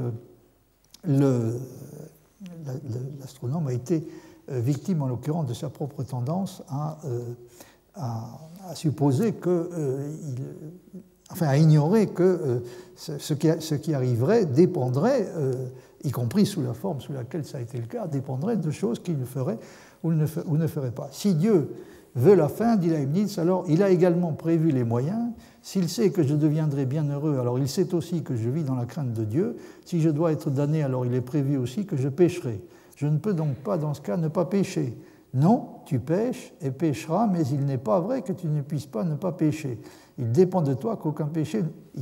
l'astronome a été victime, en l'occurrence, de sa propre tendance à supposer à ignorer que ce qui arriverait dépendrait, y compris sous la forme sous laquelle ça a été le cas, dépendrait de choses qu'il ne ferait ou ne ferait pas. Si Dieu veut la fin, dit Leibniz, alors il a également prévu les moyens. S'il sait que je deviendrai bienheureux, alors il sait aussi que je vis dans la crainte de Dieu. Si je dois être damné, alors il est prévu aussi que je pécherai. Je ne peux donc pas, dans ce cas, ne pas pécher. Non, tu pêches et pécheras, mais il n'est pas vrai que tu ne puisses pas ne pas pécher. Il dépend de toi qu'aucun péché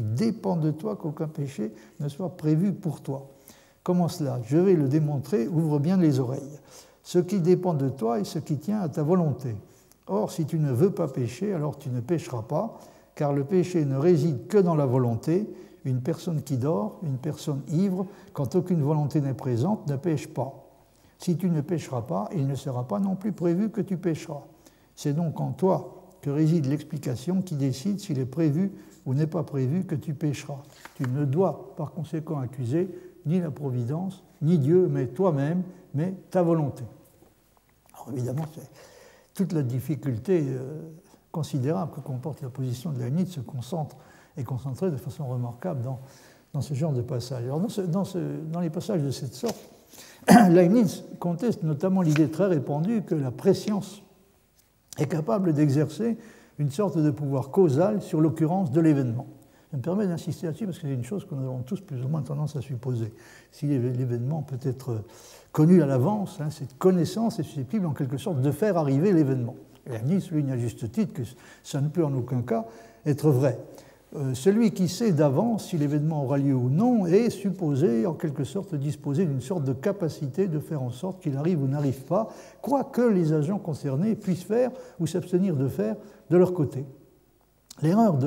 ne soit prévu pour toi. Comment cela? Je vais le démontrer, ouvre bien les oreilles. Ce qui dépend de toi et ce qui tient à ta volonté. Or, si tu ne veux pas pécher, alors tu ne pécheras pas, car le péché ne réside que dans la volonté. Une personne qui dort, une personne ivre, quand aucune volonté n'est présente, ne pêche pas. Si tu ne pécheras pas, il ne sera pas non plus prévu que tu pécheras. C'est donc en toi que réside l'explication qui décide s'il est prévu ou n'est pas prévu que tu pécheras. Tu ne dois par conséquent accuser ni la providence, ni Dieu, mais toi-même, mais ta volonté. Alors évidemment, toute la difficulté considérable que comporte la position de Leibniz est concentrée de façon remarquable dans ce genre de passage. Alors dans les passages de cette sorte, Leibniz conteste notamment l'idée très répandue que la préscience est capable d'exercer une sorte de pouvoir causal sur l'occurrence de l'événement. Je me permets d'insister là-dessus parce que c'est une chose que nous avons tous plus ou moins tendance à supposer. Si l'événement peut être connu à l'avance, cette connaissance est susceptible en quelque sorte de faire arriver l'événement. Leibniz souligne à juste titre que ça ne peut en aucun cas être vrai. Celui qui sait d'avance si l'événement aura lieu ou non est supposé en quelque sorte disposer d'une sorte de capacité de faire en sorte qu'il arrive ou n'arrive pas, quoi que les agents concernés puissent faire ou s'abstenir de faire de leur côté. L'erreur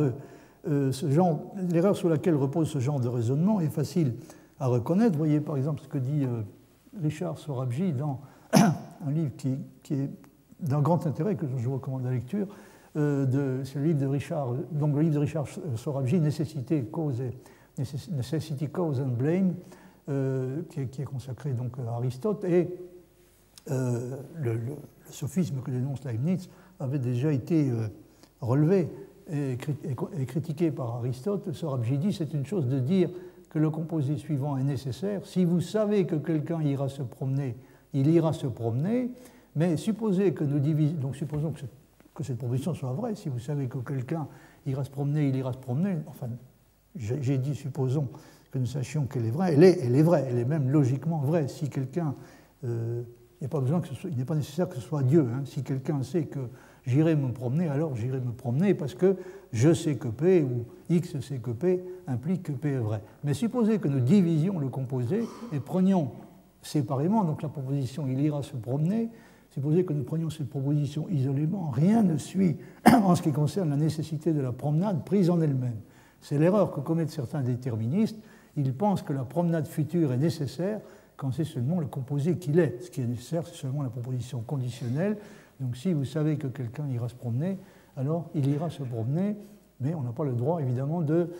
sur laquelle repose ce genre de raisonnement est facile à reconnaître. Vous voyez par exemple ce que dit Richard Sorabji dans un livre qui est d'un grand intérêt, que je vous recommande la lecture, c'est le livre de Richard, donc le livre de Richard Sorabji, Necessity, Cause and Blame, qui est consacré donc à Aristote, et le sophisme que dénonce Leibniz avait déjà été relevé et critiqué par Aristote. Sorabji dit c'est une chose de dire que le composé suivant est nécessaire. Si vous savez que quelqu'un ira se promener, il ira se promener, mais supposez que nous divisions, donc supposons que cette proposition soit vraie, si vous savez que quelqu'un ira se promener, il ira se promener, enfin, j'ai dit supposons que nous sachions qu'elle est vraie, elle est vraie, elle est même logiquement vraie. Si quelqu'un, il n'est pas nécessaire que ce soit Dieu, hein. Si quelqu'un sait que j'irai me promener, alors j'irai me promener parce que je sais que P ou X sait que P implique que P est vrai. Mais supposez que nous divisions le composé et prenions séparément, donc la proposition il ira se promener, supposez que nous prenions cette proposition isolément, rien ne suit en ce qui concerne la nécessité de la promenade prise en elle-même. C'est l'erreur que commettent certains déterministes. Ils pensent que la promenade future est nécessaire quand c'est seulement le composé qu'il est. Ce qui est nécessaire, c'est seulement la proposition conditionnelle. Donc si vous savez que quelqu'un ira se promener, alors il ira se promener, mais on n'a pas le droit, évidemment, de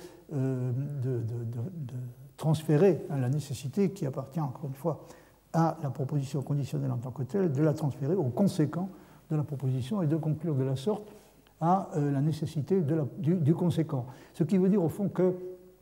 transférer la nécessité qui appartient, encore une fois, à la proposition conditionnelle en tant que telle, de la transférer aux conséquents de la proposition et de conclure de la sorte à la nécessité du conséquent. Ce qui veut dire au fond que,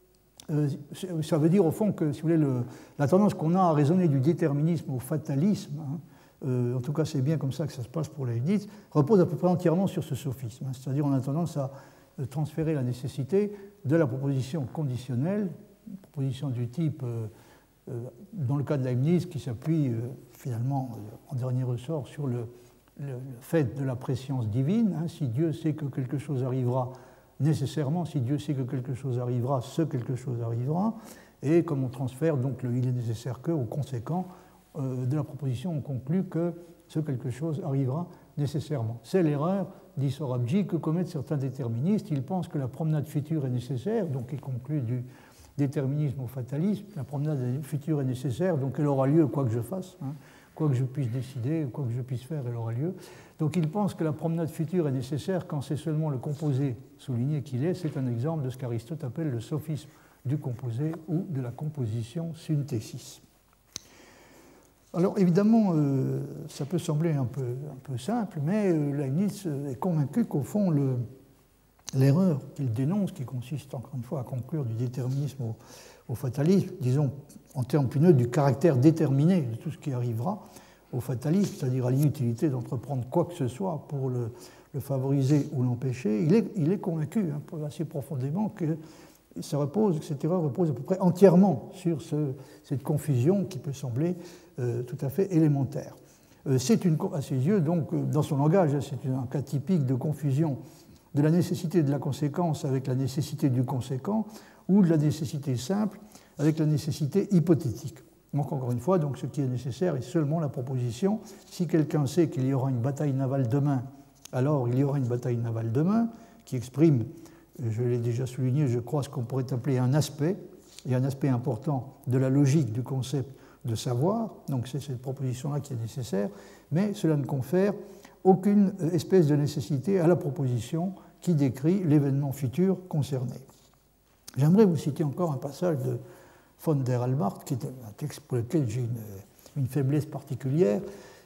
ça veut dire au fond que, si vous voulez, la tendance qu'on a à raisonner du déterminisme au fatalisme, hein, en tout cas c'est bien comme ça que ça se passe pour Leibniz, repose à peu près entièrement sur ce sophisme. Hein, c'est-à-dire on a tendance à transférer la nécessité de la proposition conditionnelle, une proposition du type, dans le cas de Leibniz, qui s'appuie finalement en dernier ressort sur le fait de la préscience divine. Hein, si Dieu sait que quelque chose arrivera, nécessairement, si Dieu sait que quelque chose arrivera, ce quelque chose arrivera. Et comme on transfère donc le « il est nécessaire que » au conséquent de la proposition, on conclut que ce quelque chose arrivera nécessairement. C'est l'erreur, dit Sorabji, que commettent certains déterministes. Ils pensent que la promenade future est nécessaire, donc ils concluent du déterminisme au fatalisme. La promenade future est nécessaire, donc elle aura lieu quoi que je fasse. Hein. Quoi que je puisse décider, quoi que je puisse faire, elle aura lieu. Donc il pense que la promenade future est nécessaire quand c'est seulement le composé souligné qu'il est. C'est un exemple de ce qu'Aristote appelle le sophisme du composé ou de la composition synthesis. Alors évidemment, ça peut sembler un peu simple, mais Leibniz est convaincu qu'au fond, l'erreur qu'il dénonce, qui consiste encore une fois à conclure du déterminisme au fatalisme, disons en termes plus neutres du caractère déterminé de tout ce qui arrivera au fatalisme, c'est-à-dire à l'inutilité d'entreprendre quoi que ce soit pour le favoriser ou l'empêcher, il est convaincu assez profondément que cette erreur repose à peu près entièrement sur cette confusion qui peut sembler tout à fait élémentaire. C'est à ses yeux, donc, dans son langage, c'est un cas typique de confusion de la nécessité de la conséquence avec la nécessité du conséquent, ou de la nécessité simple avec la nécessité hypothétique. Donc encore une fois, donc, ce qui est nécessaire est seulement la proposition. Si quelqu'un sait qu'il y aura une bataille navale demain, alors il y aura une bataille navale demain, qui exprime, je l'ai déjà souligné, je crois, ce qu'on pourrait appeler un aspect, et un aspect important de la logique du concept de savoir. Donc c'est cette proposition-là qui est nécessaire, mais cela ne confère aucune espèce de nécessité à la proposition qui décrit l'événement futur concerné. J'aimerais vous citer encore un passage de von der Allmacht, qui est un texte pour lequel j'ai une faiblesse particulière.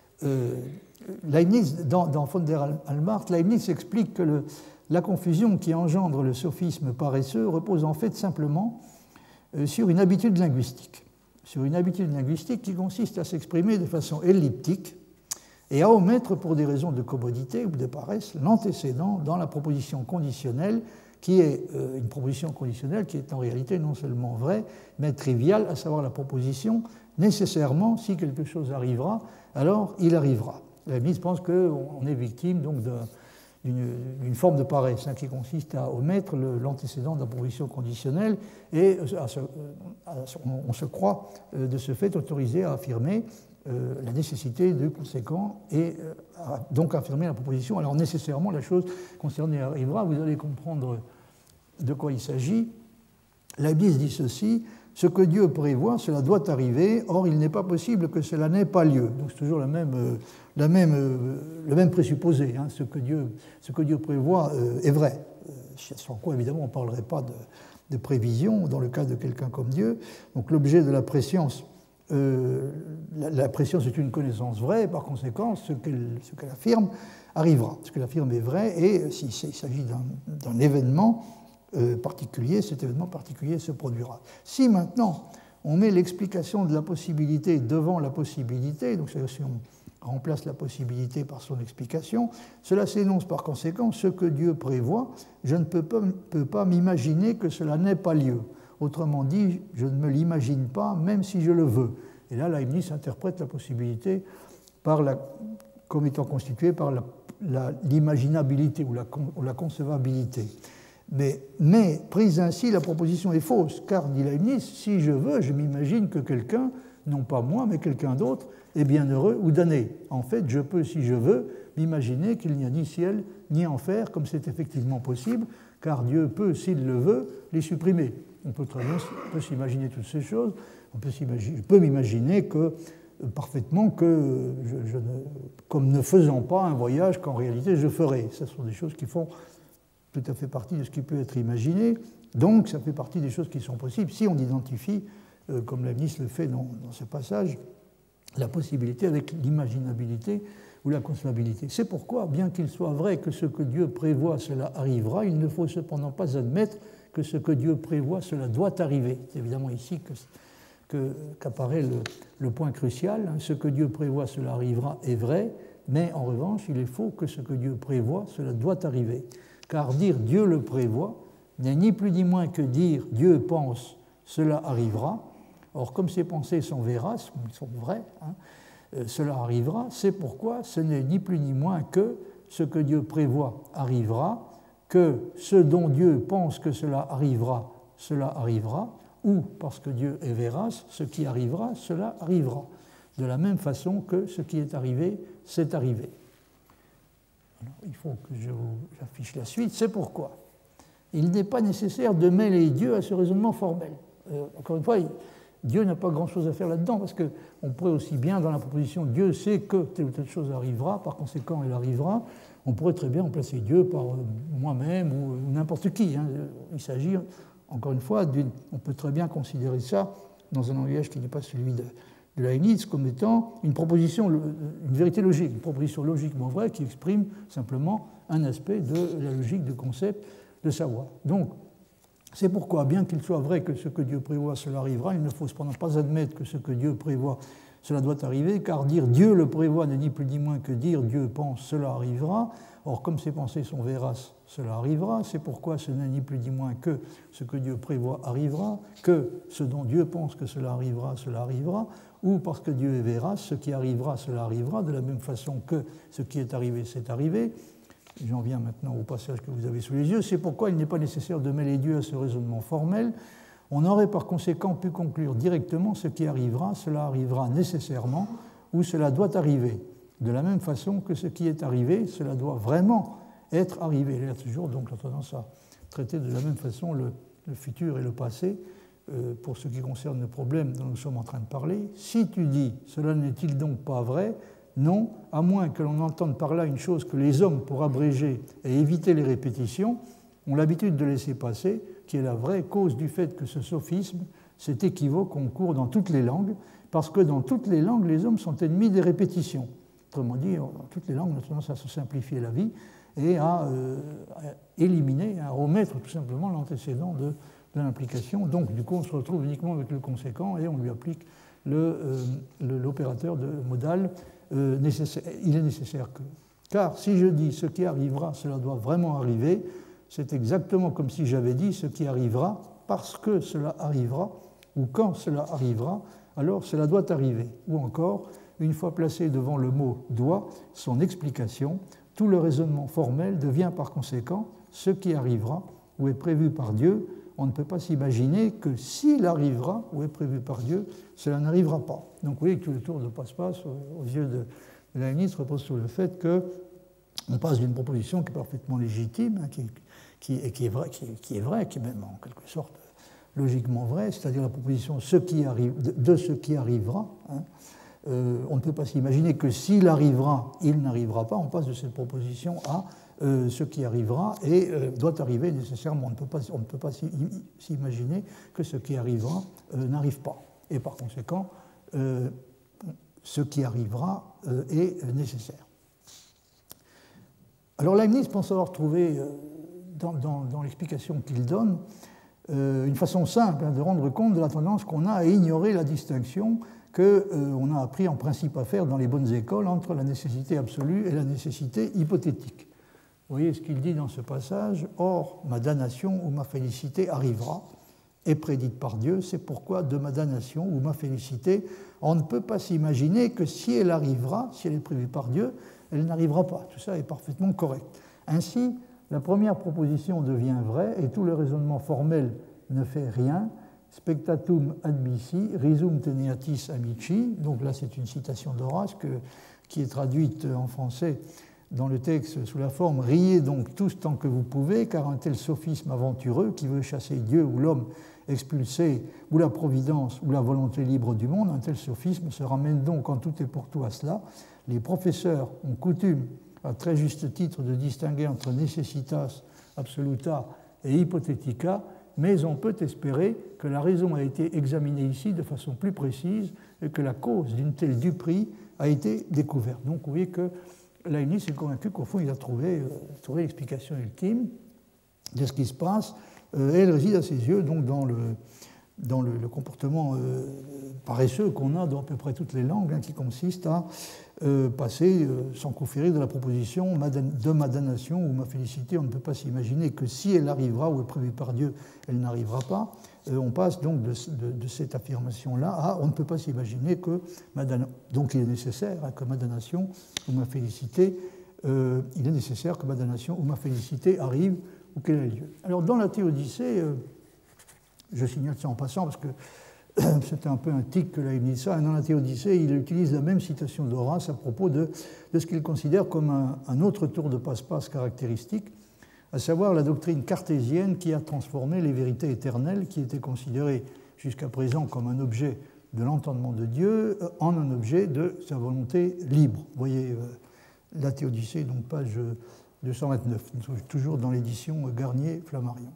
Leibniz, dans von der Allmacht, Leibniz explique que la confusion qui engendre le sophisme paresseux repose en fait simplement sur une habitude linguistique. Sur une habitude linguistique qui consiste à s'exprimer de façon elliptique et à omettre, pour des raisons de commodité ou de paresse, l'antécédent dans la proposition conditionnelle, qui est une proposition conditionnelle qui est en réalité non seulement vraie, mais triviale, à savoir la proposition nécessairement, si quelque chose arrivera, alors il arrivera. Leibniz pense qu'on est victime donc d'une forme de paresse qui consiste à omettre l'antécédent de la proposition conditionnelle et on se croit de ce fait autorisé à affirmer la nécessité du conséquent et donc affirmer la proposition. Alors nécessairement la chose concernée arrivera, vous allez comprendre de quoi il s'agit. Leibniz dit ceci: ce que Dieu prévoit, cela doit arriver, or il n'est pas possible que cela n'ait pas lieu. Donc c'est toujours le même présupposé, hein. Ce que Dieu prévoit est vrai. Sans quoi, évidemment, on ne parlerait pas de prévision dans le cas de quelqu'un comme Dieu. Donc l'objet de la préscience, la préscience est une connaissance vraie, par conséquent, ce qu'elle affirme arrivera. Ce qu'elle affirme est vrai, et s'il s'agit d'un événement particulier, cet événement particulier se produira. Si maintenant on met l'explication de la possibilité devant la possibilité, donc si on remplace la possibilité par son explication, cela s'énonce par conséquent ce que Dieu prévoit. Je ne peux pas m'imaginer que cela n'ait pas lieu. Autrement dit, je ne me l'imagine pas, même si je le veux. Et là, Leibniz interprète la possibilité comme étant constituée par l'imaginabilité ou la concevabilité. Mais prise ainsi, la proposition est fausse, car, dit Leibniz, si je veux, je m'imagine que quelqu'un, non pas moi, mais quelqu'un d'autre, est bienheureux ou damné. En fait, je peux, si je veux, m'imaginer qu'il n'y a ni ciel ni enfer, comme c'est effectivement possible, car Dieu peut, s'il le veut, les supprimer. On peut très bien s'imaginer toutes ces choses. Je peux m'imaginer parfaitement comme ne faisant pas un voyage qu'en réalité je ferai. Ce sont des choses qui font tout à fait partie de ce qui peut être imaginé. Donc, ça fait partie des choses qui sont possibles si on identifie, comme Leibniz le fait dans ce passage, la possibilité avec l'imaginabilité ou la concevabilité. C'est pourquoi, bien qu'il soit vrai que ce que Dieu prévoit, cela arrivera, il ne faut cependant pas admettre que ce que Dieu prévoit, cela doit arriver. C'est évidemment ici qu'apparaît le point crucial. Ce que Dieu prévoit, cela arrivera est vrai, mais en revanche, il est faux que ce que Dieu prévoit, cela doit arriver. Car dire Dieu le prévoit n'est ni plus ni moins que dire Dieu pense, cela arrivera. Or, comme ces pensées sont véraces, elles sont vraies, cela arrivera, c'est pourquoi ce n'est ni plus ni moins que ce que Dieu prévoit arrivera, que ce dont Dieu pense que cela arrivera, ou parce que Dieu est vérace, ce qui arrivera, cela arrivera. De la même façon que ce qui est arrivé, c'est arrivé. Alors, il faut que j'affiche la suite, c'est pourquoi il n'est pas nécessaire de mêler Dieu à ce raisonnement formel. Encore une fois, Dieu n'a pas grand-chose à faire là-dedans, parce qu'on pourrait aussi bien, dans la proposition Dieu sait que telle ou telle chose arrivera, par conséquent elle arrivera, on pourrait très bien remplacer Dieu par moi-même ou n'importe qui. Il s'agit, encore une fois, on peut très bien considérer ça, dans un langage qui n'est pas celui de Leibniz, comme étant une vérité logique, une proposition logiquement vraie qui exprime simplement un aspect de la logique du concept de savoir. Donc, c'est pourquoi, bien qu'il soit vrai que ce que Dieu prévoit, cela arrivera, il ne faut cependant pas admettre que ce que Dieu prévoit, cela doit arriver, car dire Dieu le prévoit n'est ni plus ni moins que dire Dieu pense, cela arrivera. Or, comme ces pensées sont véraces, cela arrivera. C'est pourquoi ce n'est ni plus ni moins que ce que Dieu prévoit arrivera, que ce dont Dieu pense que cela arrivera, ou parce que Dieu est vérace, ce qui arrivera, cela arrivera, de la même façon que ce qui est arrivé, c'est arrivé. J'en viens maintenant au passage que vous avez sous les yeux. C'est pourquoi il n'est pas nécessaire de mêler Dieu à ce raisonnement formel. On aurait par conséquent pu conclure directement ce qui arrivera, cela arrivera nécessairement, ou cela doit arriver. De la même façon que ce qui est arrivé, cela doit vraiment être arrivé. Il y a toujours donc la tendance à traiter de la même façon le futur et le passé pour ce qui concerne le problème dont nous sommes en train de parler. Si tu dis « cela n'est-il donc pas vrai ?» Non, à moins que l'on entende par là une chose que les hommes, pour abréger et éviter les répétitions, ont l'habitude de laisser passer, qui est la vraie cause du fait que ce sophisme, cet équivoque, concourt dans toutes les langues, parce que dans toutes les langues, les hommes sont ennemis des répétitions. Autrement dit, dans toutes les langues, on a tendance à se simplifier la vie et à éliminer, à remettre tout simplement l'antécédent de l'implication. Donc, du coup, on se retrouve uniquement avec le conséquent et on lui applique l'opérateur modal. Il est nécessaire que. Car si je dis ce qui arrivera, cela doit vraiment arriver, c'est exactement comme si j'avais dit ce qui arrivera parce que cela arrivera, ou quand cela arrivera, alors cela doit arriver. Ou encore, une fois placé devant le mot doit, son explication, tout le raisonnement formel devient par conséquent ce qui arrivera ou est prévu par Dieu. On ne peut pas s'imaginer que s'il arrivera ou est prévu par Dieu, cela n'arrivera pas. Donc vous voyez que tout le tour de passe-passe aux yeux de Leibniz repose sur le fait qu'on passe d'une proposition qui est parfaitement légitime, qui est vraie, qui est même en quelque sorte logiquement vraie, c'est-à-dire la proposition de ce qui arrivera. Hein. On ne peut pas s'imaginer que s'il arrivera, il n'arrivera pas. On passe de cette proposition à ce qui arrivera et doit arriver nécessairement. On ne peut pas s'imaginer que ce qui arrivera n'arrive pas. Et par conséquent, ce qui arrivera est nécessaire. Alors Leibniz pense avoir trouvé, dans l'explication qu'il donne, une façon simple de rendre compte de la tendance qu'on a à ignorer la distinction qu'on a appris en principe à faire dans les bonnes écoles entre la nécessité absolue et la nécessité hypothétique. Vous voyez ce qu'il dit dans ce passage. « Or, ma damnation ou ma félicité arrivera, est prédite par Dieu, c'est pourquoi de ma damnation ou ma félicité, on ne peut pas s'imaginer que si elle arrivera, si elle est prévue par Dieu, elle n'arrivera pas. » Tout ça est parfaitement correct. Ainsi, la première proposition devient vraie et tout le raisonnement formel ne fait rien. Spectatum admissi, risum teneatis amici. Donc là, c'est une citation d'Horace qui est traduite en français dans le texte sous la forme « Riez donc tous tant que vous pouvez, car un tel sophisme aventureux qui veut chasser Dieu ou l'homme expulsé, ou la providence, ou la volonté libre du monde, un tel sophisme se ramène donc en tout et pour tout à cela. Les professeurs ont coutume, à très juste titre, de distinguer entre necessitas absoluta et hypothetica, mais on peut espérer que la raison a été examinée ici de façon plus précise et que la cause d'une telle duperie a été découverte. Donc vous voyez que Leibniz est convaincu qu'au fond il a trouvé l'explication ultime de ce qui se passe, et elle réside à ses yeux donc dans le comportement paresseux qu'on a dans à peu près toutes les langues, qui consiste à passer sans coup férir de la proposition de ma damnation ou ma félicité. On ne peut pas s'imaginer que si elle arrivera ou est prévue par Dieu, elle n'arrivera pas. On passe donc de cette affirmation-là à on ne peut pas s'imaginer que donc il est nécessaire que ma damnation ou ma félicité, il est nécessaire que ma damnation ou ma félicité arrive ou qu'elle ait lieu. Alors dans la Théodicée, je signale ça en passant parce que c'était un peu un tic que Leibniz a. Dans la Théodicée, il utilise la même citation d'Horace à propos de ce qu'il considère comme un autre tour de passe-passe caractéristique, à savoir la doctrine cartésienne qui a transformé les vérités éternelles qui étaient considérées jusqu'à présent comme un objet de l'entendement de Dieu en un objet de sa volonté libre. Vous voyez la Théodicée, donc page 229, toujours dans l'édition Garnier-Flammarion.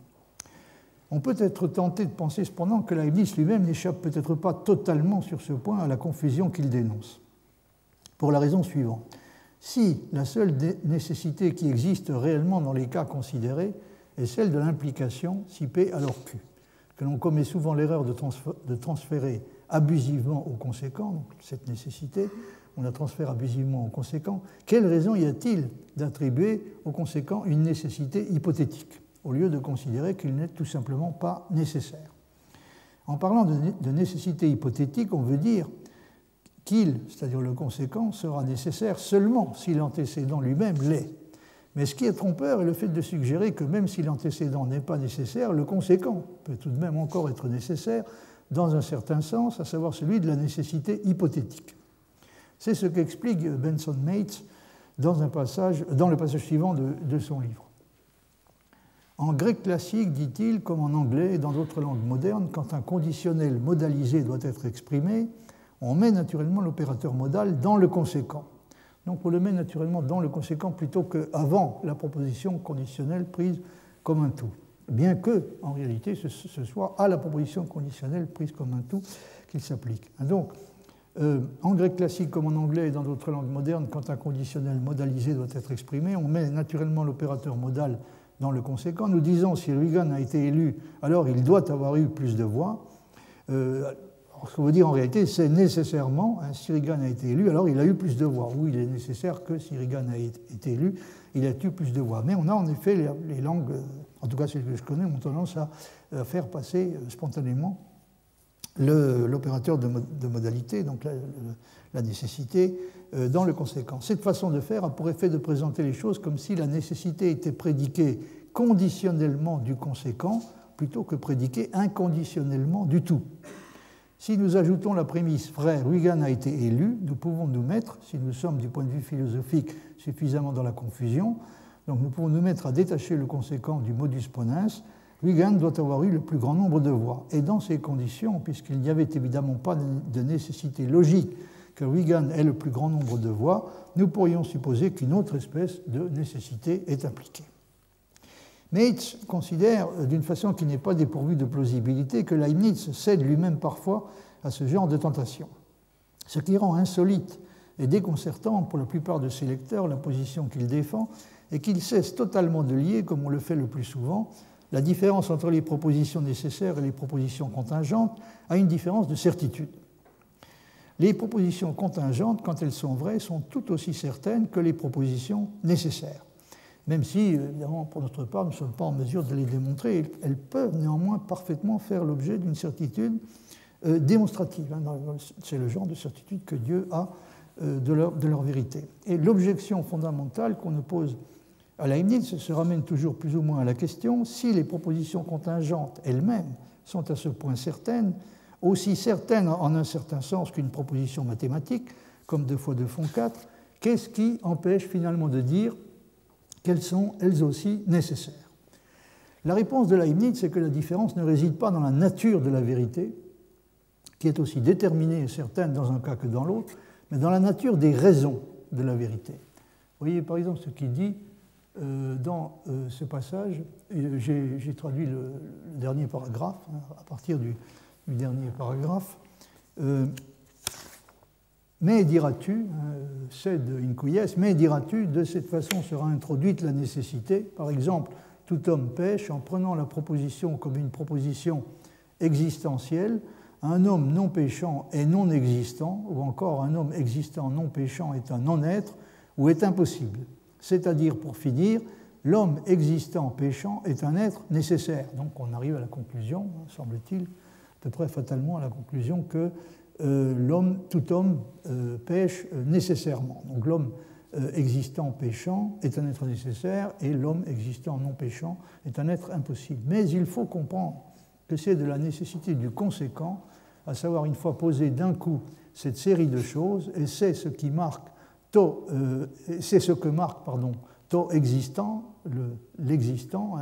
On peut être tenté de penser cependant que Leibniz lui-même n'échappe peut-être pas totalement sur ce point à la confusion qu'il dénonce. Pour la raison suivante. Si la seule nécessité qui existe réellement dans les cas considérés est celle de l'implication si P alors Q, que l'on commet souvent l'erreur de transférer abusivement au conséquent, donc cette nécessité, on la transfère abusivement au conséquent, quelle raison y a-t-il d'attribuer au conséquent une nécessité hypothétique, au lieu de considérer qu'il n'est tout simplement pas nécessaire? En parlant de nécessité hypothétique, on veut dire qu'il, c'est-à-dire le conséquent, sera nécessaire seulement si l'antécédent lui-même l'est. Mais ce qui est trompeur est le fait de suggérer que même si l'antécédent n'est pas nécessaire, le conséquent peut tout de même encore être nécessaire dans un certain sens, à savoir celui de la nécessité hypothétique. C'est ce qu'explique Benson Mates dans le passage suivant de son livre. En grec classique, dit-il, comme en anglais et dans d'autres langues modernes, quand un conditionnel modalisé doit être exprimé, on met naturellement l'opérateur modal dans le conséquent. Donc on le met naturellement dans le conséquent plutôt qu'avant la proposition conditionnelle prise comme un tout. Bien que, en réalité, ce soit à la proposition conditionnelle prise comme un tout qu'il s'applique. Donc, en grec classique comme en anglais et dans d'autres langues modernes, quand un conditionnel modalisé doit être exprimé, on met naturellement l'opérateur modal dans le conséquent. Nous disons si Huygens a été élu, alors il doit avoir eu plus de voix. Ce qu'on veut dire en réalité, c'est nécessairement, si Huygens a été élu, alors il a eu plus de voix. Oui, il est nécessaire que si Huygens a été élu, il a eu plus de voix. Mais on a en effet les langues, en tout cas celles que je connais, ont tendance à faire passer spontanément l'opérateur de modalité, donc la nécessité, dans le conséquent. Cette façon de faire a pour effet de présenter les choses comme si la nécessité était prédiquée conditionnellement du conséquent plutôt que prédiquée inconditionnellement du tout. Si nous ajoutons la prémisse « frère, Huygens a été élu », nous pouvons nous mettre, si nous sommes du point de vue philosophique suffisamment dans la confusion, donc nous pouvons nous mettre à détacher le conséquent du modus ponens Huygens doit avoir eu le plus grand nombre de voix. Et dans ces conditions, puisqu'il n'y avait évidemment pas de nécessité logique que Huygens ait le plus grand nombre de voix, nous pourrions supposer qu'une autre espèce de nécessité est impliquée. Meitz considère, d'une façon qui n'est pas dépourvue de plausibilité, que Leibniz cède lui-même parfois à ce genre de tentation. Ce qui rend insolite et déconcertant pour la plupart de ses lecteurs la position qu'il défend et qu'il cesse totalement de lier, comme on le fait le plus souvent, la différence entre les propositions nécessaires et les propositions contingentes à une différence de certitude. Les propositions contingentes, quand elles sont vraies, sont tout aussi certaines que les propositions nécessaires. Même si, évidemment, pour notre part, nous ne sommes pas en mesure de les démontrer, elles peuvent néanmoins parfaitement faire l'objet d'une certitude démonstrative. C'est le genre de certitude que Dieu a de leur vérité. Et l'objection fondamentale qu'on oppose à Leibniz se ramène toujours plus ou moins à la question si les propositions contingentes elles-mêmes sont à ce point certaines, aussi certaines en un certain sens qu'une proposition mathématique, comme 2 fois 2 font 4, qu'est-ce qui empêche finalement de dire qu'elles sont elles aussi nécessaires? La réponse de Leibniz, c'est que la différence ne réside pas dans la nature de la vérité, qui est aussi déterminée et certaine dans un cas que dans l'autre, mais dans la nature des raisons de la vérité. Vous voyez par exemple ce qu'il dit dans ce passage. J'ai traduit le dernier paragraphe, à partir du dernier paragraphe. Mais diras-tu, cède incuies, mais diras-tu, de cette façon sera introduite la nécessité. Par exemple, tout homme pêche en prenant la proposition comme une proposition existentielle. Un homme non péchant est non existant, ou encore un homme existant non péchant est un non-être, ou est impossible. C'est-à-dire, pour finir, l'homme existant péchant est un être nécessaire. Donc on arrive à la conclusion, semble-t-il, à peu près fatalement à la conclusion que tout homme pêche nécessairement. Donc l'homme existant péchant est un être nécessaire et l'homme existant non péchant est un être impossible. Mais il faut comprendre que c'est de la nécessité du conséquent, à savoir une fois posé d'un coup cette série de choses, et c'est ce qui marque c'est ce que marque to existant, l'existant,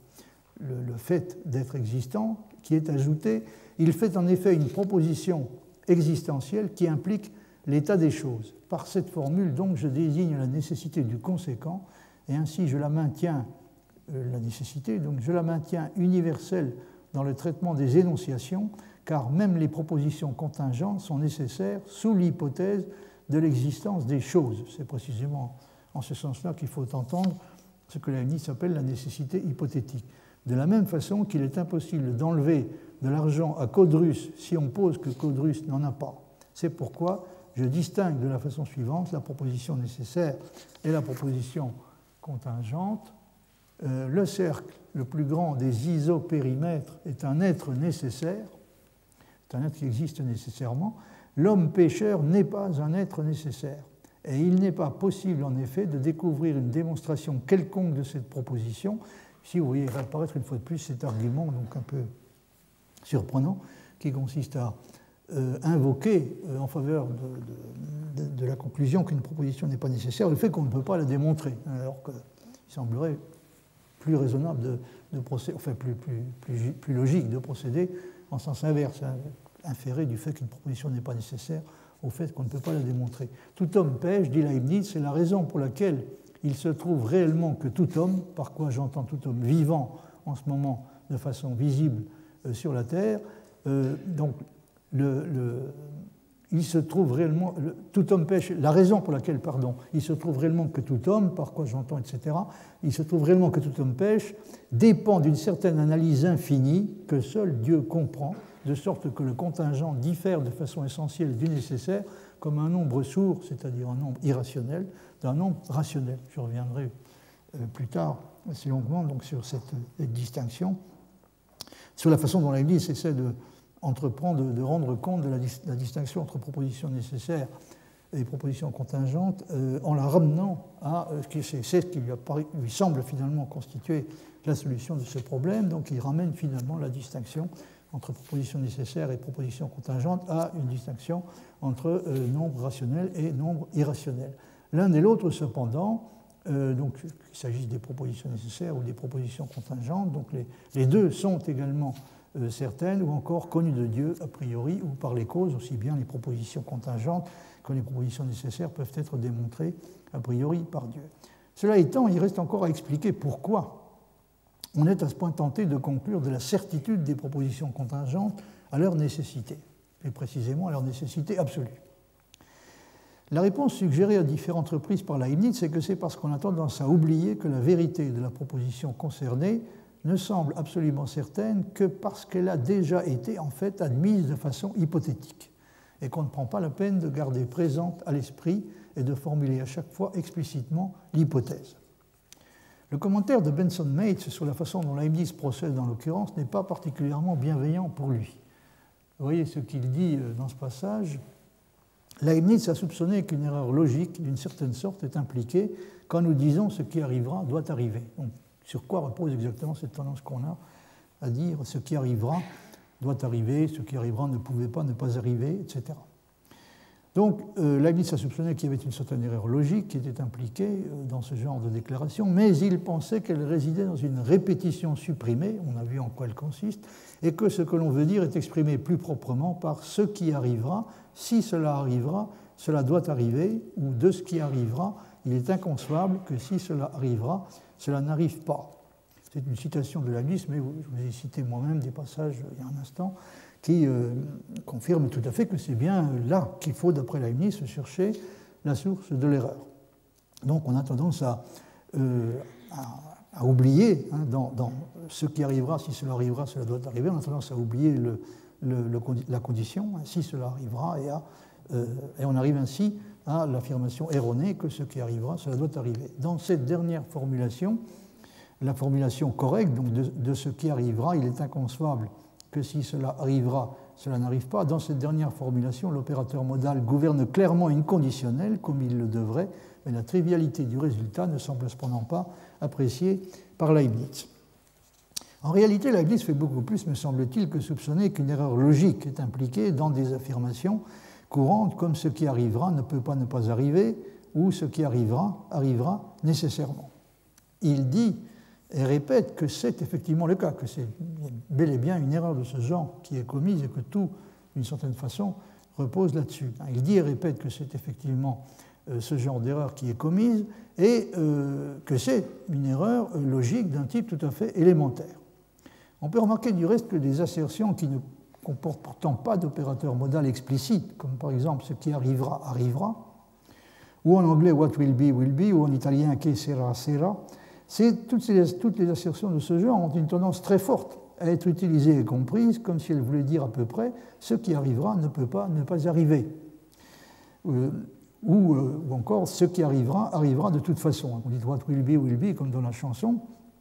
le fait d'être existant, qui est ajouté. Il fait en effet une proposition existentielle qui implique l'état des choses. Par cette formule, donc, je désigne la nécessité du conséquent, et ainsi je la maintiens, la nécessité, donc je la maintiens universelle dans le traitement des énonciations, car même les propositions contingentes sont nécessaires sous l'hypothèse de l'existence des choses. C'est précisément en ce sens-là qu'il faut entendre ce que Leibniz appelle la nécessité hypothétique. De la même façon qu'il est impossible d'enlever de l'argent à Codrus si on pose que Codrus n'en a pas. C'est pourquoi je distingue de la façon suivante la proposition nécessaire et la proposition contingente. Le cercle le plus grand des isopérimètres est un être nécessaire, c'est un être qui existe nécessairement. L'homme pécheur n'est pas un être nécessaire. Et il n'est pas possible, en effet, de découvrir une démonstration quelconque de cette proposition. Ici, vous voyez apparaître une fois de plus cet argument, donc un peu surprenant, qui consiste à invoquer en faveur de la conclusion qu'une proposition n'est pas nécessaire le fait qu'on ne peut pas la démontrer, alors qu'il semblerait plus raisonnable de procéder, enfin plus logique de procéder en sens inverse, inférer du fait qu'une proposition n'est pas nécessaire au fait qu'on ne peut pas la démontrer. Tout homme pêche, dit Leibniz, c'est la raison pour laquelle il se trouve réellement que tout homme, par quoi j'entends tout homme vivant en ce moment de façon visible sur la Terre, donc il se trouve réellement, tout homme pêche, la raison pour laquelle, il se trouve réellement que tout homme, par quoi j'entends, etc., il se trouve réellement que tout homme pêche, dépend d'une certaine analyse infinie que seul Dieu comprend, de sorte que le contingent diffère de façon essentielle du nécessaire comme un nombre sourd, c'est-à-dire un nombre irrationnel, d'un nombre rationnel. Je reviendrai plus tard assez longuement donc, sur cette distinction, sur la façon dont Leibniz essaie d'entreprendre de rendre compte de la distinction entre propositions nécessaires et propositions contingentes en la ramenant à c'est ce qui lui semble finalement constituer la solution de ce problème. Donc il ramène finalement la distinction entre propositions nécessaires et propositions contingentes à une distinction entre nombre rationnel et nombre irrationnel. L'un et l'autre, cependant, donc qu'il s'agisse des propositions nécessaires ou des propositions contingentes. Donc les deux sont également certaines ou encore connues de Dieu a priori ou par les causes, aussi bien les propositions contingentes que les propositions nécessaires peuvent être démontrées a priori par Dieu. Cela étant, il reste encore à expliquer pourquoi on est à ce point tenté de conclure de la certitude des propositions contingentes à leur nécessité, plus précisément à leur nécessité absolue. La réponse suggérée à différentes reprises par Leibniz, c'est que c'est parce qu'on a tendance à oublier que la vérité de la proposition concernée ne semble absolument certaine que parce qu'elle a déjà été en fait admise de façon hypothétique et qu'on ne prend pas la peine de garder présente à l'esprit et de formuler à chaque fois explicitement l'hypothèse. Le commentaire de Benson-Mates sur la façon dont Leibniz procède dans l'occurrence n'est pas particulièrement bienveillant pour lui. Vous voyez ce qu'il dit dans ce passage. Leibniz a soupçonné qu'une erreur logique, d'une certaine sorte, est impliquée quand nous disons ce qui arrivera doit arriver. Donc, sur quoi repose exactement cette tendance qu'on a à dire ce qui arrivera doit arriver, ce qui arrivera ne pouvait pas ne pas arriver, etc. Donc, Leibniz a soupçonné qu'il y avait une certaine erreur logique qui était impliquée dans ce genre de déclaration, mais il pensait qu'elle résidait dans une répétition supprimée, on a vu en quoi elle consiste, et que ce que l'on veut dire est exprimé plus proprement par ce qui arrivera, si cela arrivera, cela doit arriver, ou de ce qui arrivera, il est inconcevable que si cela arrivera, cela n'arrive pas. C'est une citation de Leibniz, mais je vous ai cité moi-même des passages il y a un instant qui confirment tout à fait que c'est bien là qu'il faut, d'après Leibniz, chercher la source de l'erreur. Donc on a tendance à oublier, hein, dans ce qui arrivera, si cela arrivera, cela doit arriver, on a tendance à oublier la condition, hein, si cela arrivera, et on arrive ainsi à l'affirmation erronée que ce qui arrivera, cela doit arriver. Dans cette dernière formulation, la formulation correcte donc de ce qui arrivera, il est inconcevable que si cela arrivera, cela n'arrive pas. Dans cette dernière formulation, l'opérateur modal gouverne clairement une conditionnelle, comme il le devrait, mais la trivialité du résultat ne semble cependant pas appréciée par Leibniz. En réalité, Leibniz fait beaucoup plus, me semble-t-il, que soupçonner qu'une erreur logique est impliquée dans des affirmations courantes comme ce qui arrivera ne peut pas ne pas arriver ou ce qui arrivera arrivera nécessairement. Il dit et répète que c'est effectivement le cas, que c'est bel et bien une erreur de ce genre qui est commise et que tout, d'une certaine façon, repose là-dessus. Il dit et répète que c'est effectivement ce genre d'erreur qui est commise et que c'est une erreur logique d'un type tout à fait élémentaire. On peut remarquer du reste que des assertions qui ne comportent pourtant pas d'opérateur modal explicite, comme par exemple ce qui arrivera, arrivera, ou en anglais what will be, ou en italien che sera, sera, toutes les assertions de ce genre ont une tendance très forte à être utilisées et comprises comme si elles voulaient dire à peu près ce qui arrivera ne peut pas ne pas arriver. Ou encore ce qui arrivera arrivera de toute façon. On dit what will be comme dans la chanson.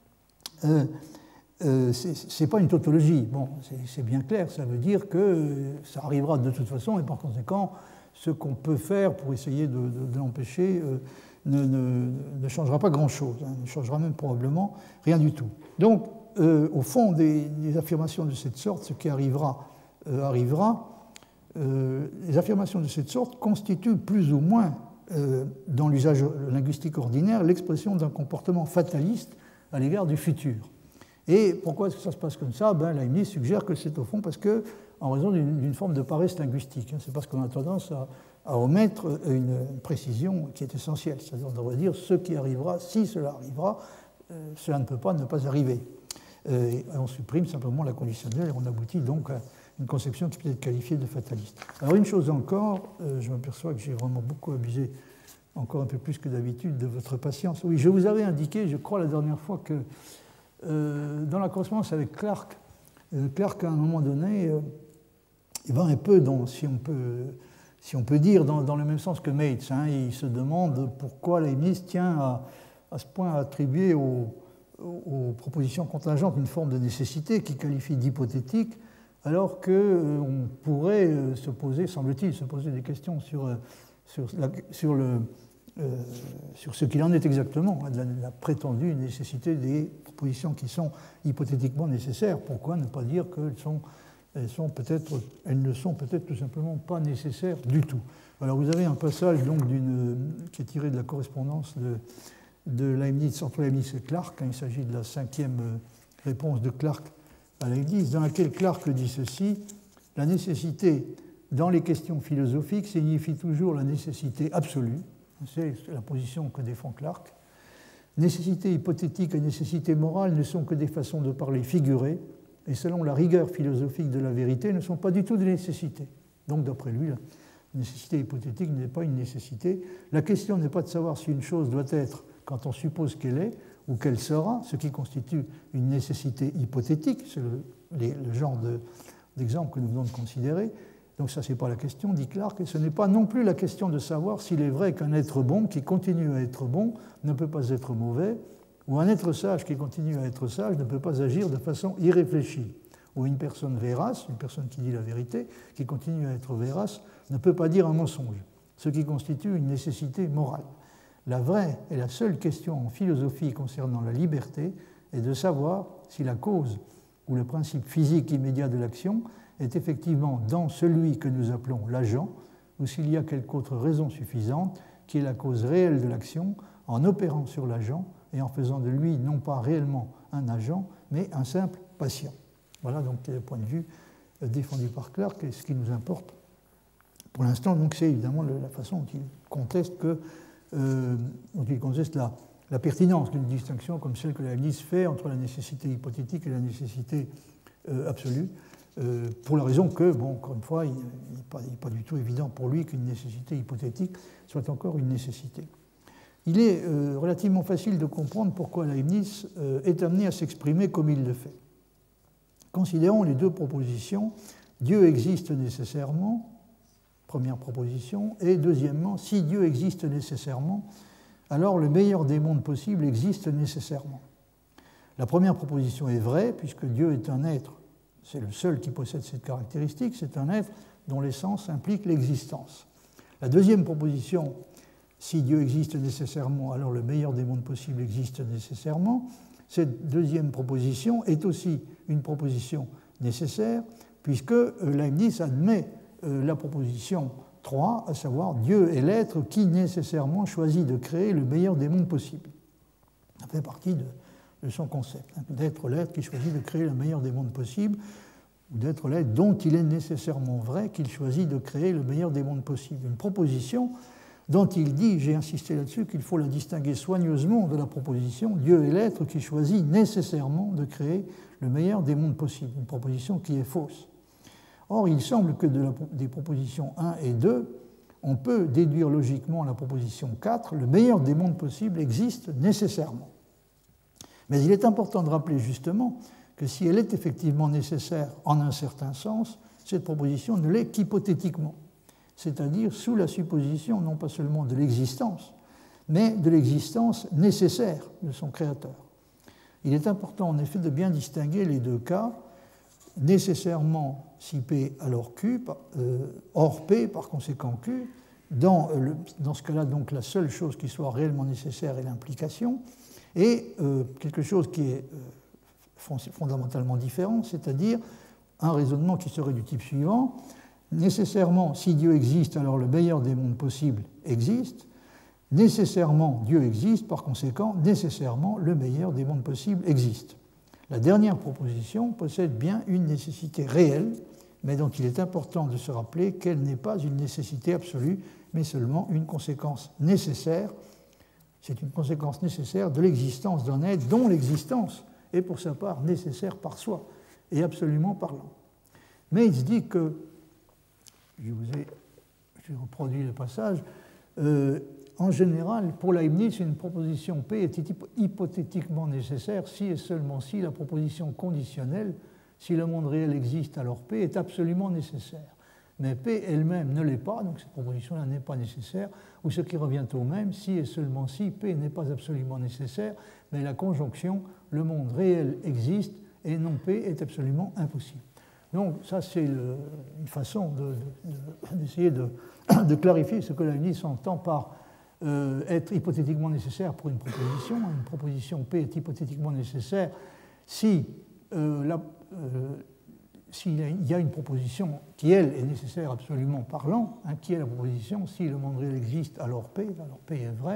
C'est pas une tautologie. Bon, c'est bien clair, ça veut dire que ça arrivera de toute façon et par conséquent, ce qu'on peut faire pour essayer de l'empêcher ne changera pas grand-chose, hein, ne changera même probablement rien du tout. Donc, au fond des affirmations de cette sorte, ce qui arrivera, arrivera, les affirmations de cette sorte constituent plus ou moins, dans l'usage linguistique ordinaire, l'expression d'un comportement fataliste à l'égard du futur. Et pourquoi est-ce que ça se passe comme ça? Leibniz suggère que c'est au fond parce que, en raison d'une forme de paresse linguistique. C'est parce qu'on a tendance à omettre une précision qui est essentielle. C'est-à-dire, on devrait dire ce qui arrivera, si cela arrivera, cela ne peut pas ne pas arriver. Et on supprime simplement la conditionnelle et on aboutit donc à une conception qui peut être qualifiée de fataliste. Alors, une chose encore, je m'aperçois que j'ai vraiment beaucoup abusé, encore un peu plus que d'habitude, de votre patience. Oui, je vous avais indiqué, je crois, la dernière fois que dans la correspondance avec Clarke, à un moment donné, il va un peu, si on peut dire, dans le même sens que Mates. Hein, il se demande pourquoi Leibniz tient à ce point à attribuer aux propositions contingentes une forme de nécessité qu'il qualifie d'hypothétique, alors qu'on pourrait se poser, semble-t-il, des questions sur ce qu'il en est exactement, de la prétendue nécessité des propositions qui sont hypothétiquement nécessaires. Pourquoi ne pas dire qu'elles ne sont peut-être tout simplement pas nécessaires du tout. Alors vous avez un passage donc qui est tiré de la correspondance de Leibniz, entre Leibniz et Clarke. Il s'agit de la 5e réponse de Clarke à Leibniz, dans laquelle Clarke dit ceci: la nécessité dans les questions philosophiques signifie toujours la nécessité absolue. C'est la position que défend Clarke. Nécessité hypothétique et nécessité morale ne sont que des façons de parler figurées, et selon la rigueur philosophique de la vérité, ne sont pas du tout des nécessités. Donc, d'après lui, la nécessité hypothétique n'est pas une nécessité. La question n'est pas de savoir si une chose doit être quand on suppose qu'elle est ou qu'elle sera, ce qui constitue une nécessité hypothétique, c'est le genre d'exemple que nous venons de considérer. Donc ça, ce n'est pas la question, dit Clarke, et ce n'est pas non plus la question de savoir s'il est vrai qu'un être bon qui continue à être bon ne peut pas être mauvais, ou un être sage qui continue à être sage ne peut pas agir de façon irréfléchie, ou une personne vérace, une personne qui dit la vérité, qui continue à être vérace, ne peut pas dire un mensonge, ce qui constitue une nécessité morale. La vraie et la seule question en philosophie concernant la liberté est de savoir si la cause ou le principe physique immédiat de l'action est effectivement dans celui que nous appelons l'agent, ou s'il y a quelque autre raison suffisante qui est la cause réelle de l'action en opérant sur l'agent et en faisant de lui non pas réellement un agent, mais un simple patient. Voilà donc le point de vue défendu par Clarke, et ce qui nous importe pour l'instant, donc, c'est évidemment la façon dont il conteste, la pertinence d'une distinction comme celle que Leibniz fait entre la nécessité hypothétique et la nécessité absolue, pour la raison que, bon, encore une fois, il n'est pas du tout évident pour lui qu'une nécessité hypothétique soit encore une nécessité. Il est relativement facile de comprendre pourquoi Leibniz est amené à s'exprimer comme il le fait. Considérons les deux propositions. Dieu existe nécessairement, première proposition, et deuxièmement, si Dieu existe nécessairement, alors le meilleur des mondes possibles existe nécessairement. La première proposition est vraie, puisque Dieu est un être, c'est le seul qui possède cette caractéristique, c'est un être dont l'essence implique l'existence. La deuxième proposition, si Dieu existe nécessairement, alors le meilleur des mondes possibles existe nécessairement, cette deuxième proposition est aussi une proposition nécessaire, puisque Leibniz admet la proposition 3, à savoir Dieu est l'être qui nécessairement choisit de créer le meilleur des mondes possibles. Ça fait partie de son concept, d'être l'être qui choisit de créer le meilleur des mondes possibles, ou d'être l'être dont il est nécessairement vrai qu'il choisit de créer le meilleur des mondes possibles. Une proposition dont il dit, j'ai insisté là-dessus, qu'il faut la distinguer soigneusement de la proposition Dieu est l'être qui choisit nécessairement de créer le meilleur des mondes possibles, une proposition qui est fausse. Or, il semble que des propositions 1 et 2, on peut déduire logiquement la proposition 4, le meilleur des mondes possibles existe nécessairement. Mais il est important de rappeler justement que si elle est effectivement nécessaire en un certain sens, cette proposition ne l'est qu'hypothétiquement, c'est-à-dire sous la supposition non pas seulement de l'existence, mais de l'existence nécessaire de son créateur. Il est important en effet de bien distinguer les deux cas, nécessairement si P alors Q, hors P par conséquent Q. Dans ce cas-là, donc, la seule chose qui soit réellement nécessaire est l'implication, et quelque chose qui est fondamentalement différent, c'est-à-dire un raisonnement qui serait du type suivant: nécessairement, si Dieu existe, alors le meilleur des mondes possibles existe. Nécessairement, Dieu existe, par conséquent, nécessairement, le meilleur des mondes possibles existe. La dernière proposition possède bien une nécessité réelle, mais dont il est important de se rappeler qu'elle n'est pas une nécessité absolue, mais seulement une conséquence nécessaire. C'est une conséquence nécessaire de l'existence d'un être dont l'existence est pour sa part nécessaire par soi et absolument parlant. Mais il se dit que, j'ai reproduit le passage, en général, pour Leibniz, une proposition P est hypothétiquement nécessaire si et seulement si la proposition conditionnelle, si le monde réel existe, alors P est absolument nécessaire. Mais P elle-même ne l'est pas, donc cette proposition-là n'est pas nécessaire, ou ce qui revient au même, si et seulement si P n'est pas absolument nécessaire, mais la conjonction, le monde réel existe et non P est absolument impossible. Donc ça, c'est une façon d'essayer de clarifier ce que Leibniz entend par être hypothétiquement nécessaire pour une proposition. Une proposition P est hypothétiquement nécessaire si s'il y a une proposition qui, elle, est nécessaire absolument parlant, qui est la proposition si le monde réel existe, alors P est vrai,